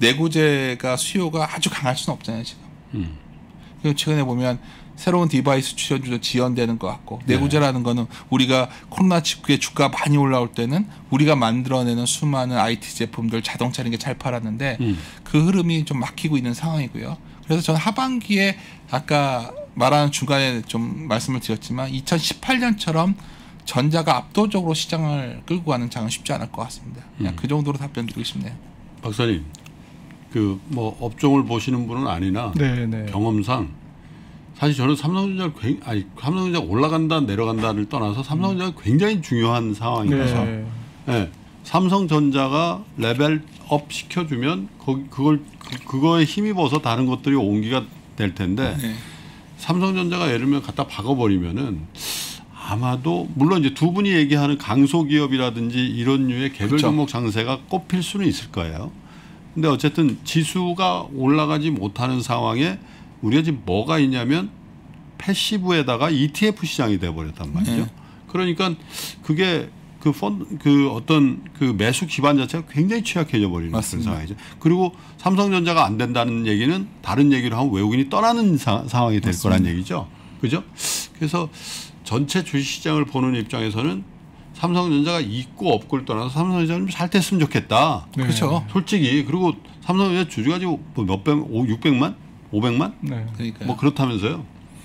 내구재가 수요가 아주 강할 수는 없잖아요 지금. 음. 그리고 최근에 보면 새로운 디바이스 출현도 지연되는 것 같고 내구재라는 거는 우리가 코로나십구에 주가 많이 올라올 때는 우리가 만들어내는 수많은 아이티 제품들 자동차 이런 게 잘 팔았는데 음. 그 흐름이 좀 막히고 있는 상황이고요. 그래서 저는 하반기에 아까 말하는 중간에 좀 말씀을 드렸지만 이천십팔 년처럼 전자가 압도적으로 시장을 끌고 가는 장은 쉽지 않을 것 같습니다. 그냥 음. 그 정도로 답변 드리고 싶네요. 박사님, 그 뭐 업종을 보시는 분은 아니나 네, 네. 경험상 사실 저는 삼성전자를 굉- 아니 삼성전자가 올라간다 내려간다를 떠나서 삼성전자가 굉장히 중요한 상황이라서 네. 네. 삼성전자가 레벨업 시켜주면 거기 그걸 그, 그거에 힘입어서 다른 것들이 온기가 될 텐데 네. 삼성전자가 예를 들면 갖다 박아버리면은 아마도 물론 이제 두 분이 얘기하는 강소기업이라든지 이런 류의 개별 그렇죠. 종목 장세가 꼽힐 수는 있을 거예요. 근데 어쨌든 지수가 올라가지 못하는 상황에 우리가 지금 뭐가 있냐면 패시브에다가 이티에프 시장이 돼버렸단 말이죠. 네. 그러니까 그게 그 펀드 그 어떤 그 매수 기반 자체가 굉장히 취약해져 버리는 그런 맞습니다. 상황이죠. 그리고 삼성전자가 안 된다는 얘기는 다른 얘기를 하면 외국인이 떠나는 사, 상황이 될 맞습니다. 거란 얘기죠. 그죠? 그래서 전체 주식시장을 보는 입장에서는 삼성전자가 있고 없고를 떠나서 삼성전자는 좀 살 됐으면 좋겠다. 네. 그렇죠. 솔직히 그리고 삼성전자 주주가 지금 뭐 몇백, 육백만, 오백만, 네. 그러니까 뭐 그렇다면서요.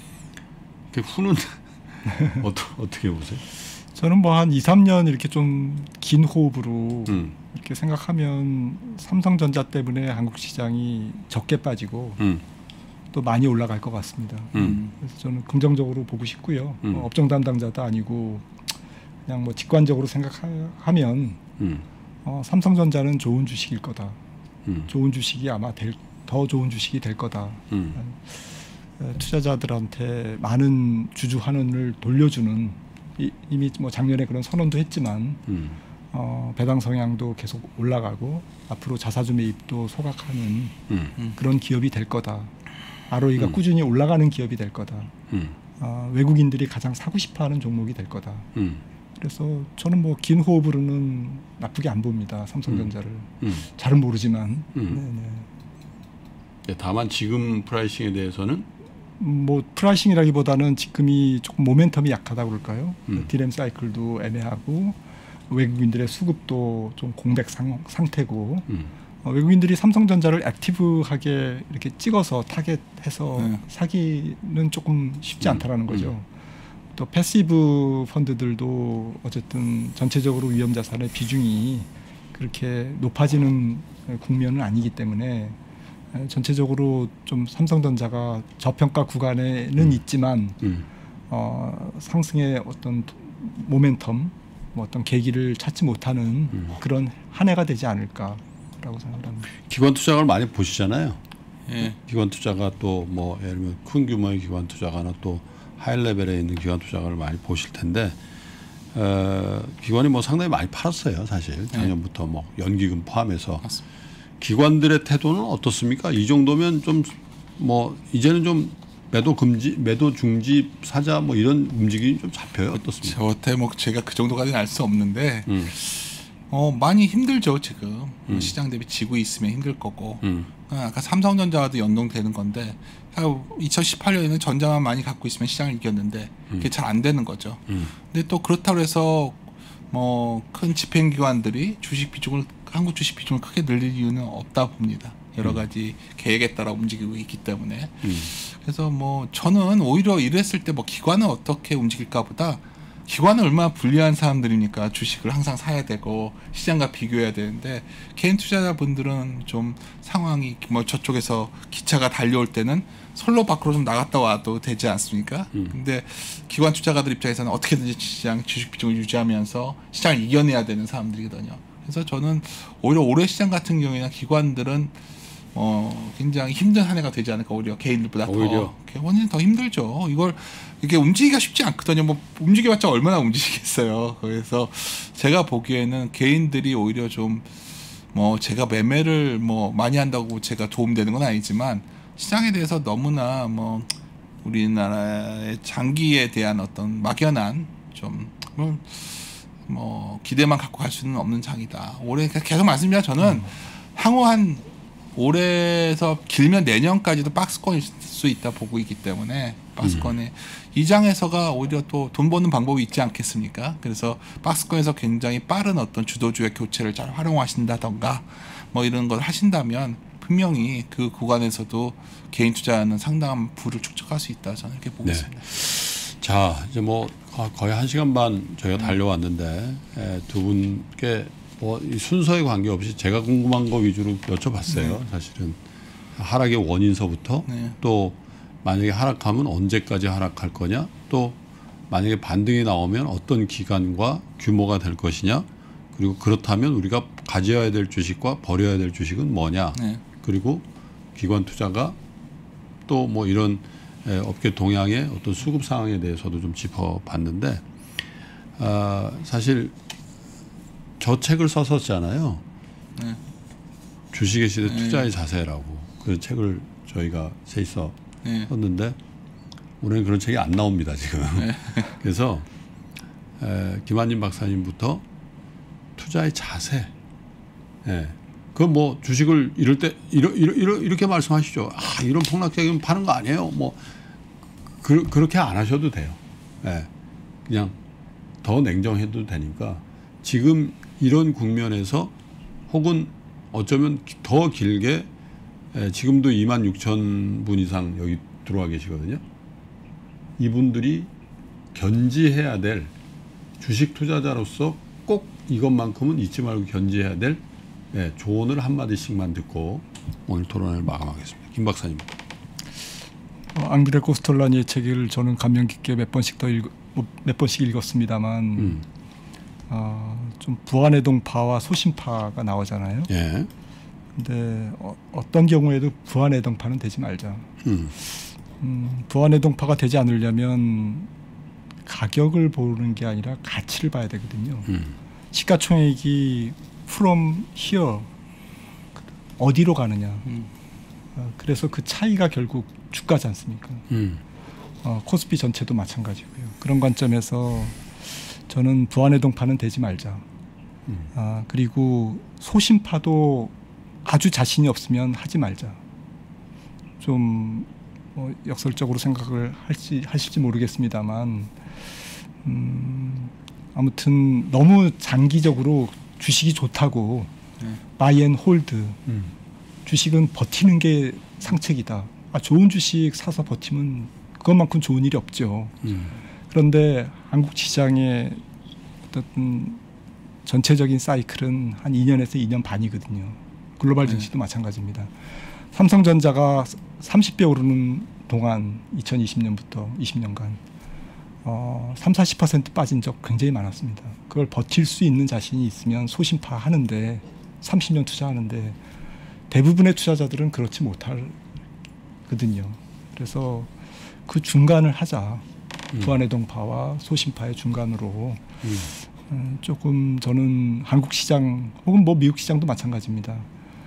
그 후는 어떠, 어떻게 보세요? 저는 뭐 한 이, 삼 년 이렇게 좀 긴 호흡으로 음, 이렇게 생각하면 삼성전자 때문에 한국 시장이 적게 빠지고 음, 또 많이 올라갈 것 같습니다. 음. 그래서 저는 긍정적으로 보고 싶고요. 음. 어, 업종 담당자도 아니고 그냥 뭐 직관적으로 생각하면 음, 어, 삼성전자는 좋은 주식일 거다. 음, 좋은 주식이 아마 될, 더 좋은 주식이 될 거다. 음, 어, 투자자들한테 많은 주주 환원을 돌려주는 이, 이미 뭐 작년에 그런 선언도 했지만 음, 어, 배당 성향도 계속 올라가고 앞으로 자사주 매입도 소각하는 음, 그런 기업이 될 거다. 알오이가 음. 꾸준히 올라가는 기업이 될 거다. 음, 어, 외국인들이 가장 사고 싶어하는 종목이 될 거다. 음, 그래서 저는 뭐 긴 호흡으로는 나쁘게 안 봅니다. 삼성전자를. 음. 잘은 모르지만. 음. 네네. 네, 다만 지금 프라이싱에 대해서는 뭐 프라이싱이라기보다는 지금이 조금 모멘텀이 약하다고 그럴까요? 음. 디램 사이클도 애매하고 외국인들의 수급도 좀 공백 상, 상태고 음, 어, 외국인들이 삼성전자를 액티브하게 이렇게 찍어서 타겟해서 네. 사기는 조금 쉽지 음. 않다라는 거죠. 음. 또 패시브 펀드들도 어쨌든 전체적으로 위험 자산의 비중이 그렇게 높아지는 국면은 아니기 때문에 전체적으로 좀 삼성전자가 저평가 구간에는 음. 있지만 음, 어, 상승의 어떤 모멘텀, 뭐 어떤 계기를 찾지 못하는 음. 그런 한 해가 되지 않을까라고 생각합니다. 기관 투자가를 많이 보시잖아요. 예. 기관 투자가 또 뭐 예를 들면 큰 규모의 기관 투자가나 또 하이 레벨에 있는 기관 투자가를 많이 보실 텐데 어, 기관이 뭐 상당히 많이 팔았어요, 사실 작년부터 뭐 연기금 포함해서. 맞습니다. 기관들의 태도는 어떻습니까? 이 정도면 좀 뭐 이제는 좀 매도 금지, 매도 중지, 사자 뭐 이런 움직임이 좀 잡혀요. 어떻습니까? 저한테 뭐 제가 그 정도까지는 알 수 없는데 음. 어 많이 힘들죠 지금. 음. 시장 대비 지고 있으면 힘들 거고. 음. 아까 삼성전자와도 연동되는 건데 이천십팔 년에는 전자만 많이 갖고 있으면 시장을 이겼는데 그게 음. 잘 안 되는 거죠. 음. 근데 또 그렇다고 해서 뭐 큰 집행기관들이 주식 비중을 한국 주식 비중을 크게 늘릴 이유는 없다 봅니다. 여러 가지 음. 계획에 따라 움직이고 있기 때문에. 음. 그래서 뭐 저는 오히려 이랬을 때 뭐 기관은 어떻게 움직일까보다 기관은 얼마나 불리한 사람들이니까 주식을 항상 사야 되고 시장과 비교해야 되는데 개인 투자자분들은 좀 상황이 뭐 저쪽에서 기차가 달려올 때는 선로 밖으로 좀 나갔다 와도 되지 않습니까? 음. 근데 기관 투자가들 입장에서는 어떻게든지 시장 주식 비중을 유지하면서 시장을 이겨내야 되는 사람들이거든요. 그래서 저는 오히려 올해 시장 같은 경우에는 기관들은 어 굉장히 힘든 한 해가 되지 않을까. 오히려 개인들보다 오히려. 더 개원이 더 힘들죠. 이걸 이게 움직이기가 쉽지 않거든요. 뭐 움직여봤자 얼마나 움직이겠어요. 그래서 제가 보기에는 개인들이 오히려 좀 뭐 제가 매매를 뭐 많이 한다고 제가 도움되는 건 아니지만 시장에 대해서 너무나 뭐 우리나라의 장기에 대한 어떤 막연한 좀 뭐 뭐 기대만 갖고 갈 수는 없는 장이다. 올해 계속 말씀드리면 저는 음. 향후 한 올해에서 길면 내년까지도 박스권일 수 있다 보고 있기 때문에 박스권에 음. 이 장에서가 오히려 또 돈 버는 방법이 있지 않겠습니까? 그래서 박스권에서 굉장히 빠른 어떤 주도주의 교체를 잘 활용하신다던가 뭐 이런 걸 하신다면 분명히 그 구간에서도 개인 투자는 상당한 부를 축적할 수 있다 저는 이렇게 보고 네. 있습니다. 자 이제 뭐 거의 한 시간 반 저희가 달려왔는데 에, 두 분께 뭐 이 순서에 관계없이 제가 궁금한 거 위주로 여쭤봤어요. 네. 사실은 하락의 원인서부터 네. 또 만약에 하락하면 언제까지 하락할 거냐, 또 만약에 반등이 나오면 어떤 기간과 규모가 될 것이냐, 그리고 그렇다면 우리가 가져야 될 주식과 버려야 될 주식은 뭐냐, 네. 그리고 기관 투자가 또 뭐 이런 업계 동향의 어떤 수급 상황에 대해서도 좀 짚어봤는데 아, 사실 저 책을 썼었잖아요. 네. 주식의 시대 네. 투자의 자세라고 그 책을 저희가 셋이서 네. 썼는데 올해는 그런 책이 안 나옵니다 지금. 네. 그래서 에, 김한진 박사님부터 투자의 자세. 예. 그 뭐 주식을 이럴 때 이러, 이러, 이러, 이렇게 말씀하시죠. 아 이런 폭락적이면 파는 거 아니에요. 뭐 그, 그렇게 안 하셔도 돼요. 예. 그냥 더 냉정해도 되니까 지금 이런 국면에서 혹은 어쩌면 더 길게 에, 지금도 이만 육천 분 이상 여기 들어와 계시거든요. 이분들이 견지해야 될 주식 투자자로서 꼭 이것만큼은 잊지 말고 견지해야 될 예, 조언을 한마디씩만 듣고 오늘 토론을 마감하겠습니다. 김 박사님. 어, 앙드레 코스톨라니의 책을 저는 감명 깊게 몇 번씩 더 읽, 몇 번씩 읽었습니다만 음. 어, 좀 부안해동파와 소신파가 나오잖아요. 예. 근데 어, 어떤 경우에도 부안해동파는 되지 말자. 음. 음, 부안해동파가 되지 않으려면 가격을 보는 게 아니라 가치를 봐야 되거든요. 음. 시가총액이 from here 어디로 가느냐. 음. 어, 그래서 그 차이가 결국 주가지 않습니까? 음. 어, 코스피 전체도 마찬가지고요. 그런 관점에서 저는 부안해동파는 되지 말자. 음. 아, 그리고 소신파도 아주 자신이 없으면 하지 말자. 좀 뭐 역설적으로 생각을 할지 하실지 모르겠습니다만 음, 아무튼 너무 장기적으로 주식이 좋다고 네. 바이 앤 홀드 음. 주식은 버티는 게 상책이다. 아, 좋은 주식 사서 버티면 그것만큼 좋은 일이 없죠. 음. 그런데 한국 시장의 어떤 전체적인 사이클은 한 이 년에서 이 년 반이거든요. 글로벌 증시도 네. 마찬가지입니다. 삼성전자가 삼십 배 오르는 동안 이천이십 년부터 이십 년간 어, 삼, 사십 퍼센트 빠진 적 굉장히 많았습니다. 그걸 버틸 수 있는 자신이 있으면 소신파 하는데 삼십 년 투자하는데 대부분의 투자자들은 그렇지 못하거든요. 그래서 그 중간을 하자. 음. 부안해동파와 소신파의 중간으로 음. 음, 조금 저는 한국 시장 혹은 뭐 미국 시장도 마찬가지입니다.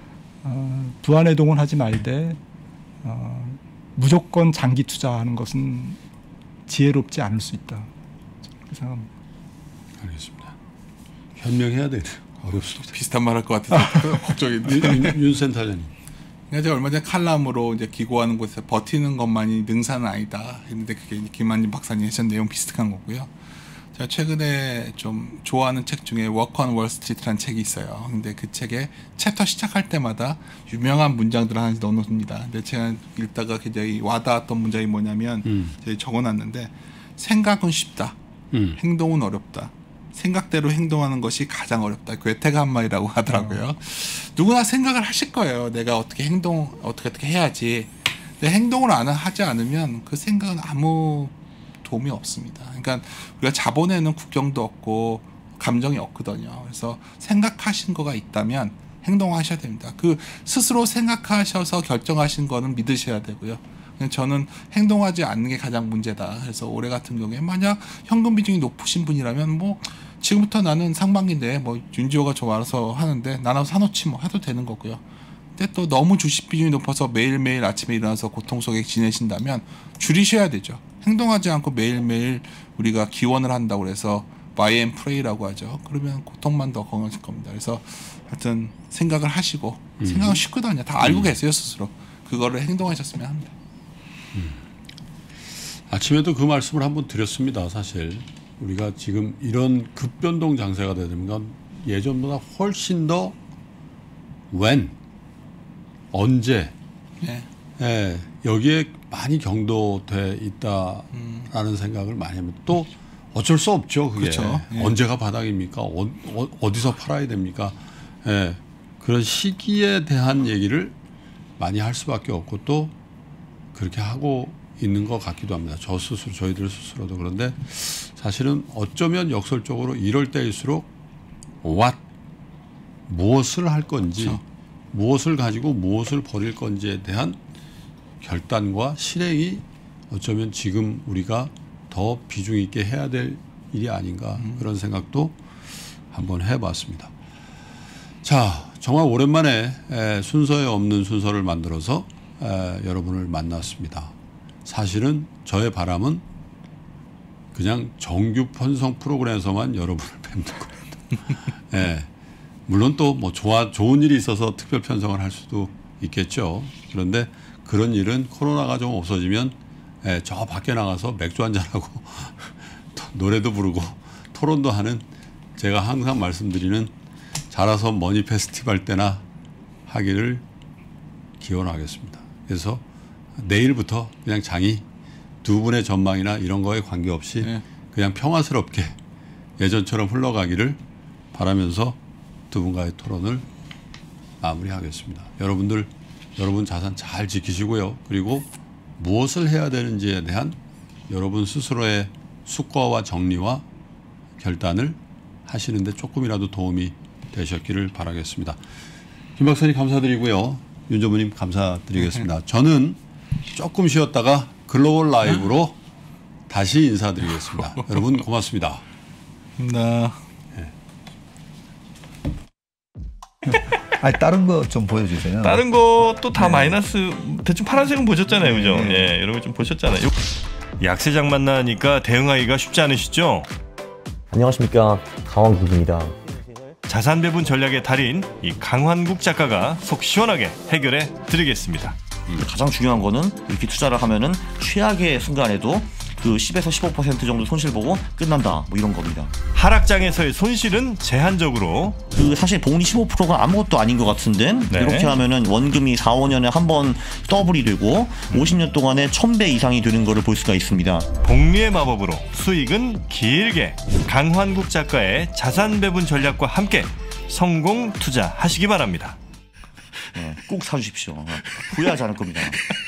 어, 부안해동은 하지 말되 어, 무조건 장기 투자하는 것은 지혜롭지 않을 수 있다. 그렇게 생각합니다. 알겠습니다. 현명해야 돼요. 어렵습니다. 비슷한 말 할 것 같아서 걱정인데. 윤 센터장님. 제가 얼마 전에 칼럼으로 이제 기고하는 곳에서 버티는 것만이 능사는 아니다 했는데 그게 김한진 박사님이 하신 내용 비슷한 거고요. 제가 최근에 좀 좋아하는 책 중에 워크 온 월스트리트라는 책이 있어요. 근데 그 책에 챕터 시작할 때마다 유명한 문장들을 하나씩 넣어놓습니다. 근데 제가 읽다가 굉장히 와닿았던 문장이 뭐냐면 음. 제가 적어놨는데 생각은 쉽다. 음. 행동은 어렵다. 생각대로 행동하는 것이 가장 어렵다. 괴테가 한 말이라고 하더라고요. 어. 누구나 생각을 하실 거예요. 내가 어떻게 행동 어떻게 어떻게 해야지. 근데 행동을 안 하지 않으면 그 생각은 아무 도움이 없습니다. 그러니까 우리가 자본에는 국경도 없고 감정이 없거든요. 그래서 생각하신 거가 있다면 행동하셔야 됩니다. 그 스스로 생각하셔서 결정하신 거는 믿으셔야 되고요. 저는 행동하지 않는 게 가장 문제다. 그래서 올해 같은 경우에 만약 현금 비중이 높으신 분이라면 뭐 지금부터 나는 상반기인데 뭐 윤지호가 좀 알아서 하는데 나눠 사놓지 뭐 해도 되는 거고요. 근데 또 너무 주식 비중이 높아서 매일매일 아침에 일어나서 고통 속에 지내신다면 줄이셔야 되죠. 행동하지 않고 매일매일 우리가 기원을 한다고 해서 buy and pray라고 하죠. 그러면 고통만 더 강해질 겁니다. 그래서 하여튼 생각을 하시고 음. 생각은 쉽거든요. 다 알고 음. 계세요 스스로. 그거를 행동하셨으면 합니다. 음. 아침에도 그 말씀을 한번 드렸습니다. 사실 우리가 지금 이런 급변동 장세가 되면 예전보다 훨씬 더 when, 언제 네. 예, 여기에 많이 경도돼 있다라는 음. 생각을 많이 합니다. 또 어쩔 수 없죠. 그게 그렇죠. 예. 언제가 바닥입니까? 어, 어, 어디서 팔아야 됩니까? 예, 그런 시기에 대한 얘기를 많이 할 수밖에 없고 또 그렇게 하고 있는 것 같기도 합니다. 저 스스로, 저희들 스스로도. 그런데 사실은 어쩌면 역설적으로 이럴 때일수록 what, 무엇을 할 건지 그렇죠. 무엇을 가지고 무엇을 버릴 건지에 대한 결단과 실행이 어쩌면 지금 우리가 더 비중 있게 해야 될 일이 아닌가 음. 그런 생각도 한번 해봤습니다. 자, 정말 오랜만에 에, 순서에 없는 순서를 만들어서 에, 여러분을 만났습니다. 사실은 저의 바람은 그냥 정규 편성 프로그램에서만 여러분을 뵙는 겁니다. 예, 물론 또 뭐 좋아 좋은 일이 있어서 특별 편성을 할 수도 있겠죠. 그런데 그런 일은 코로나가 좀 없어지면 예, 저 밖에 나가서 맥주 한잔하고 노래도 부르고 토론도 하는 제가 항상 말씀드리는 자라서 머니 페스티벌 때나 하기를 기원하겠습니다. 그래서 내일부터 그냥 장이 두 분의 전망이나 이런 거에 관계없이 네. 그냥 평화스럽게 예전처럼 흘러가기를 바라면서 두 분과의 토론을 마무리하겠습니다. 여러분들 여러분 자산 잘 지키시고요. 그리고 무엇을 해야 되는지에 대한 여러분 스스로의 숙고와 정리와 결단을 하시는데 조금이라도 도움이 되셨기를 바라겠습니다. 김 박사님 감사드리고요. 윤 전무님 감사드리겠습니다. 저는 조금 쉬었다가 글로벌 라이브로 다시 인사드리겠습니다. 여러분 고맙습니다. 네. 아니 다른 거 좀 보여주세요. 다른 것도 다 네. 마이너스. 대충 파란색은 보셨잖아요, 그죠? 네. 예, 여러분 좀 보셨잖아요. 약세장 만나니까 대응하기가 쉽지 않으시죠? 안녕하십니까, 강환국입니다. 자산 배분 전략의 달인 이 강환국 작가가 속 시원하게 해결해 드리겠습니다. 가장 중요한 거는 이렇게 투자를 하면은 최악의 순간에도 그 십에서 십오 퍼센트 정도 손실 보고 끝난다 뭐 이런 겁니다. 하락장에서의 손실은 제한적으로 그 사실 복리 십오 퍼센트가 아무것도 아닌 것 같은데 네. 이렇게 하면은 원금이 사, 오 년에 한 번 더블이 되고 음. 오십 년 동안에 천 배 이상이 되는 거를 볼 수가 있습니다. 복리의 마법으로 수익은 길게. 강환국 작가의 자산 배분 전략과 함께 성공 투자하시기 바랍니다. 네, 꼭 사주십시오. 후회하지 않을 겁니다.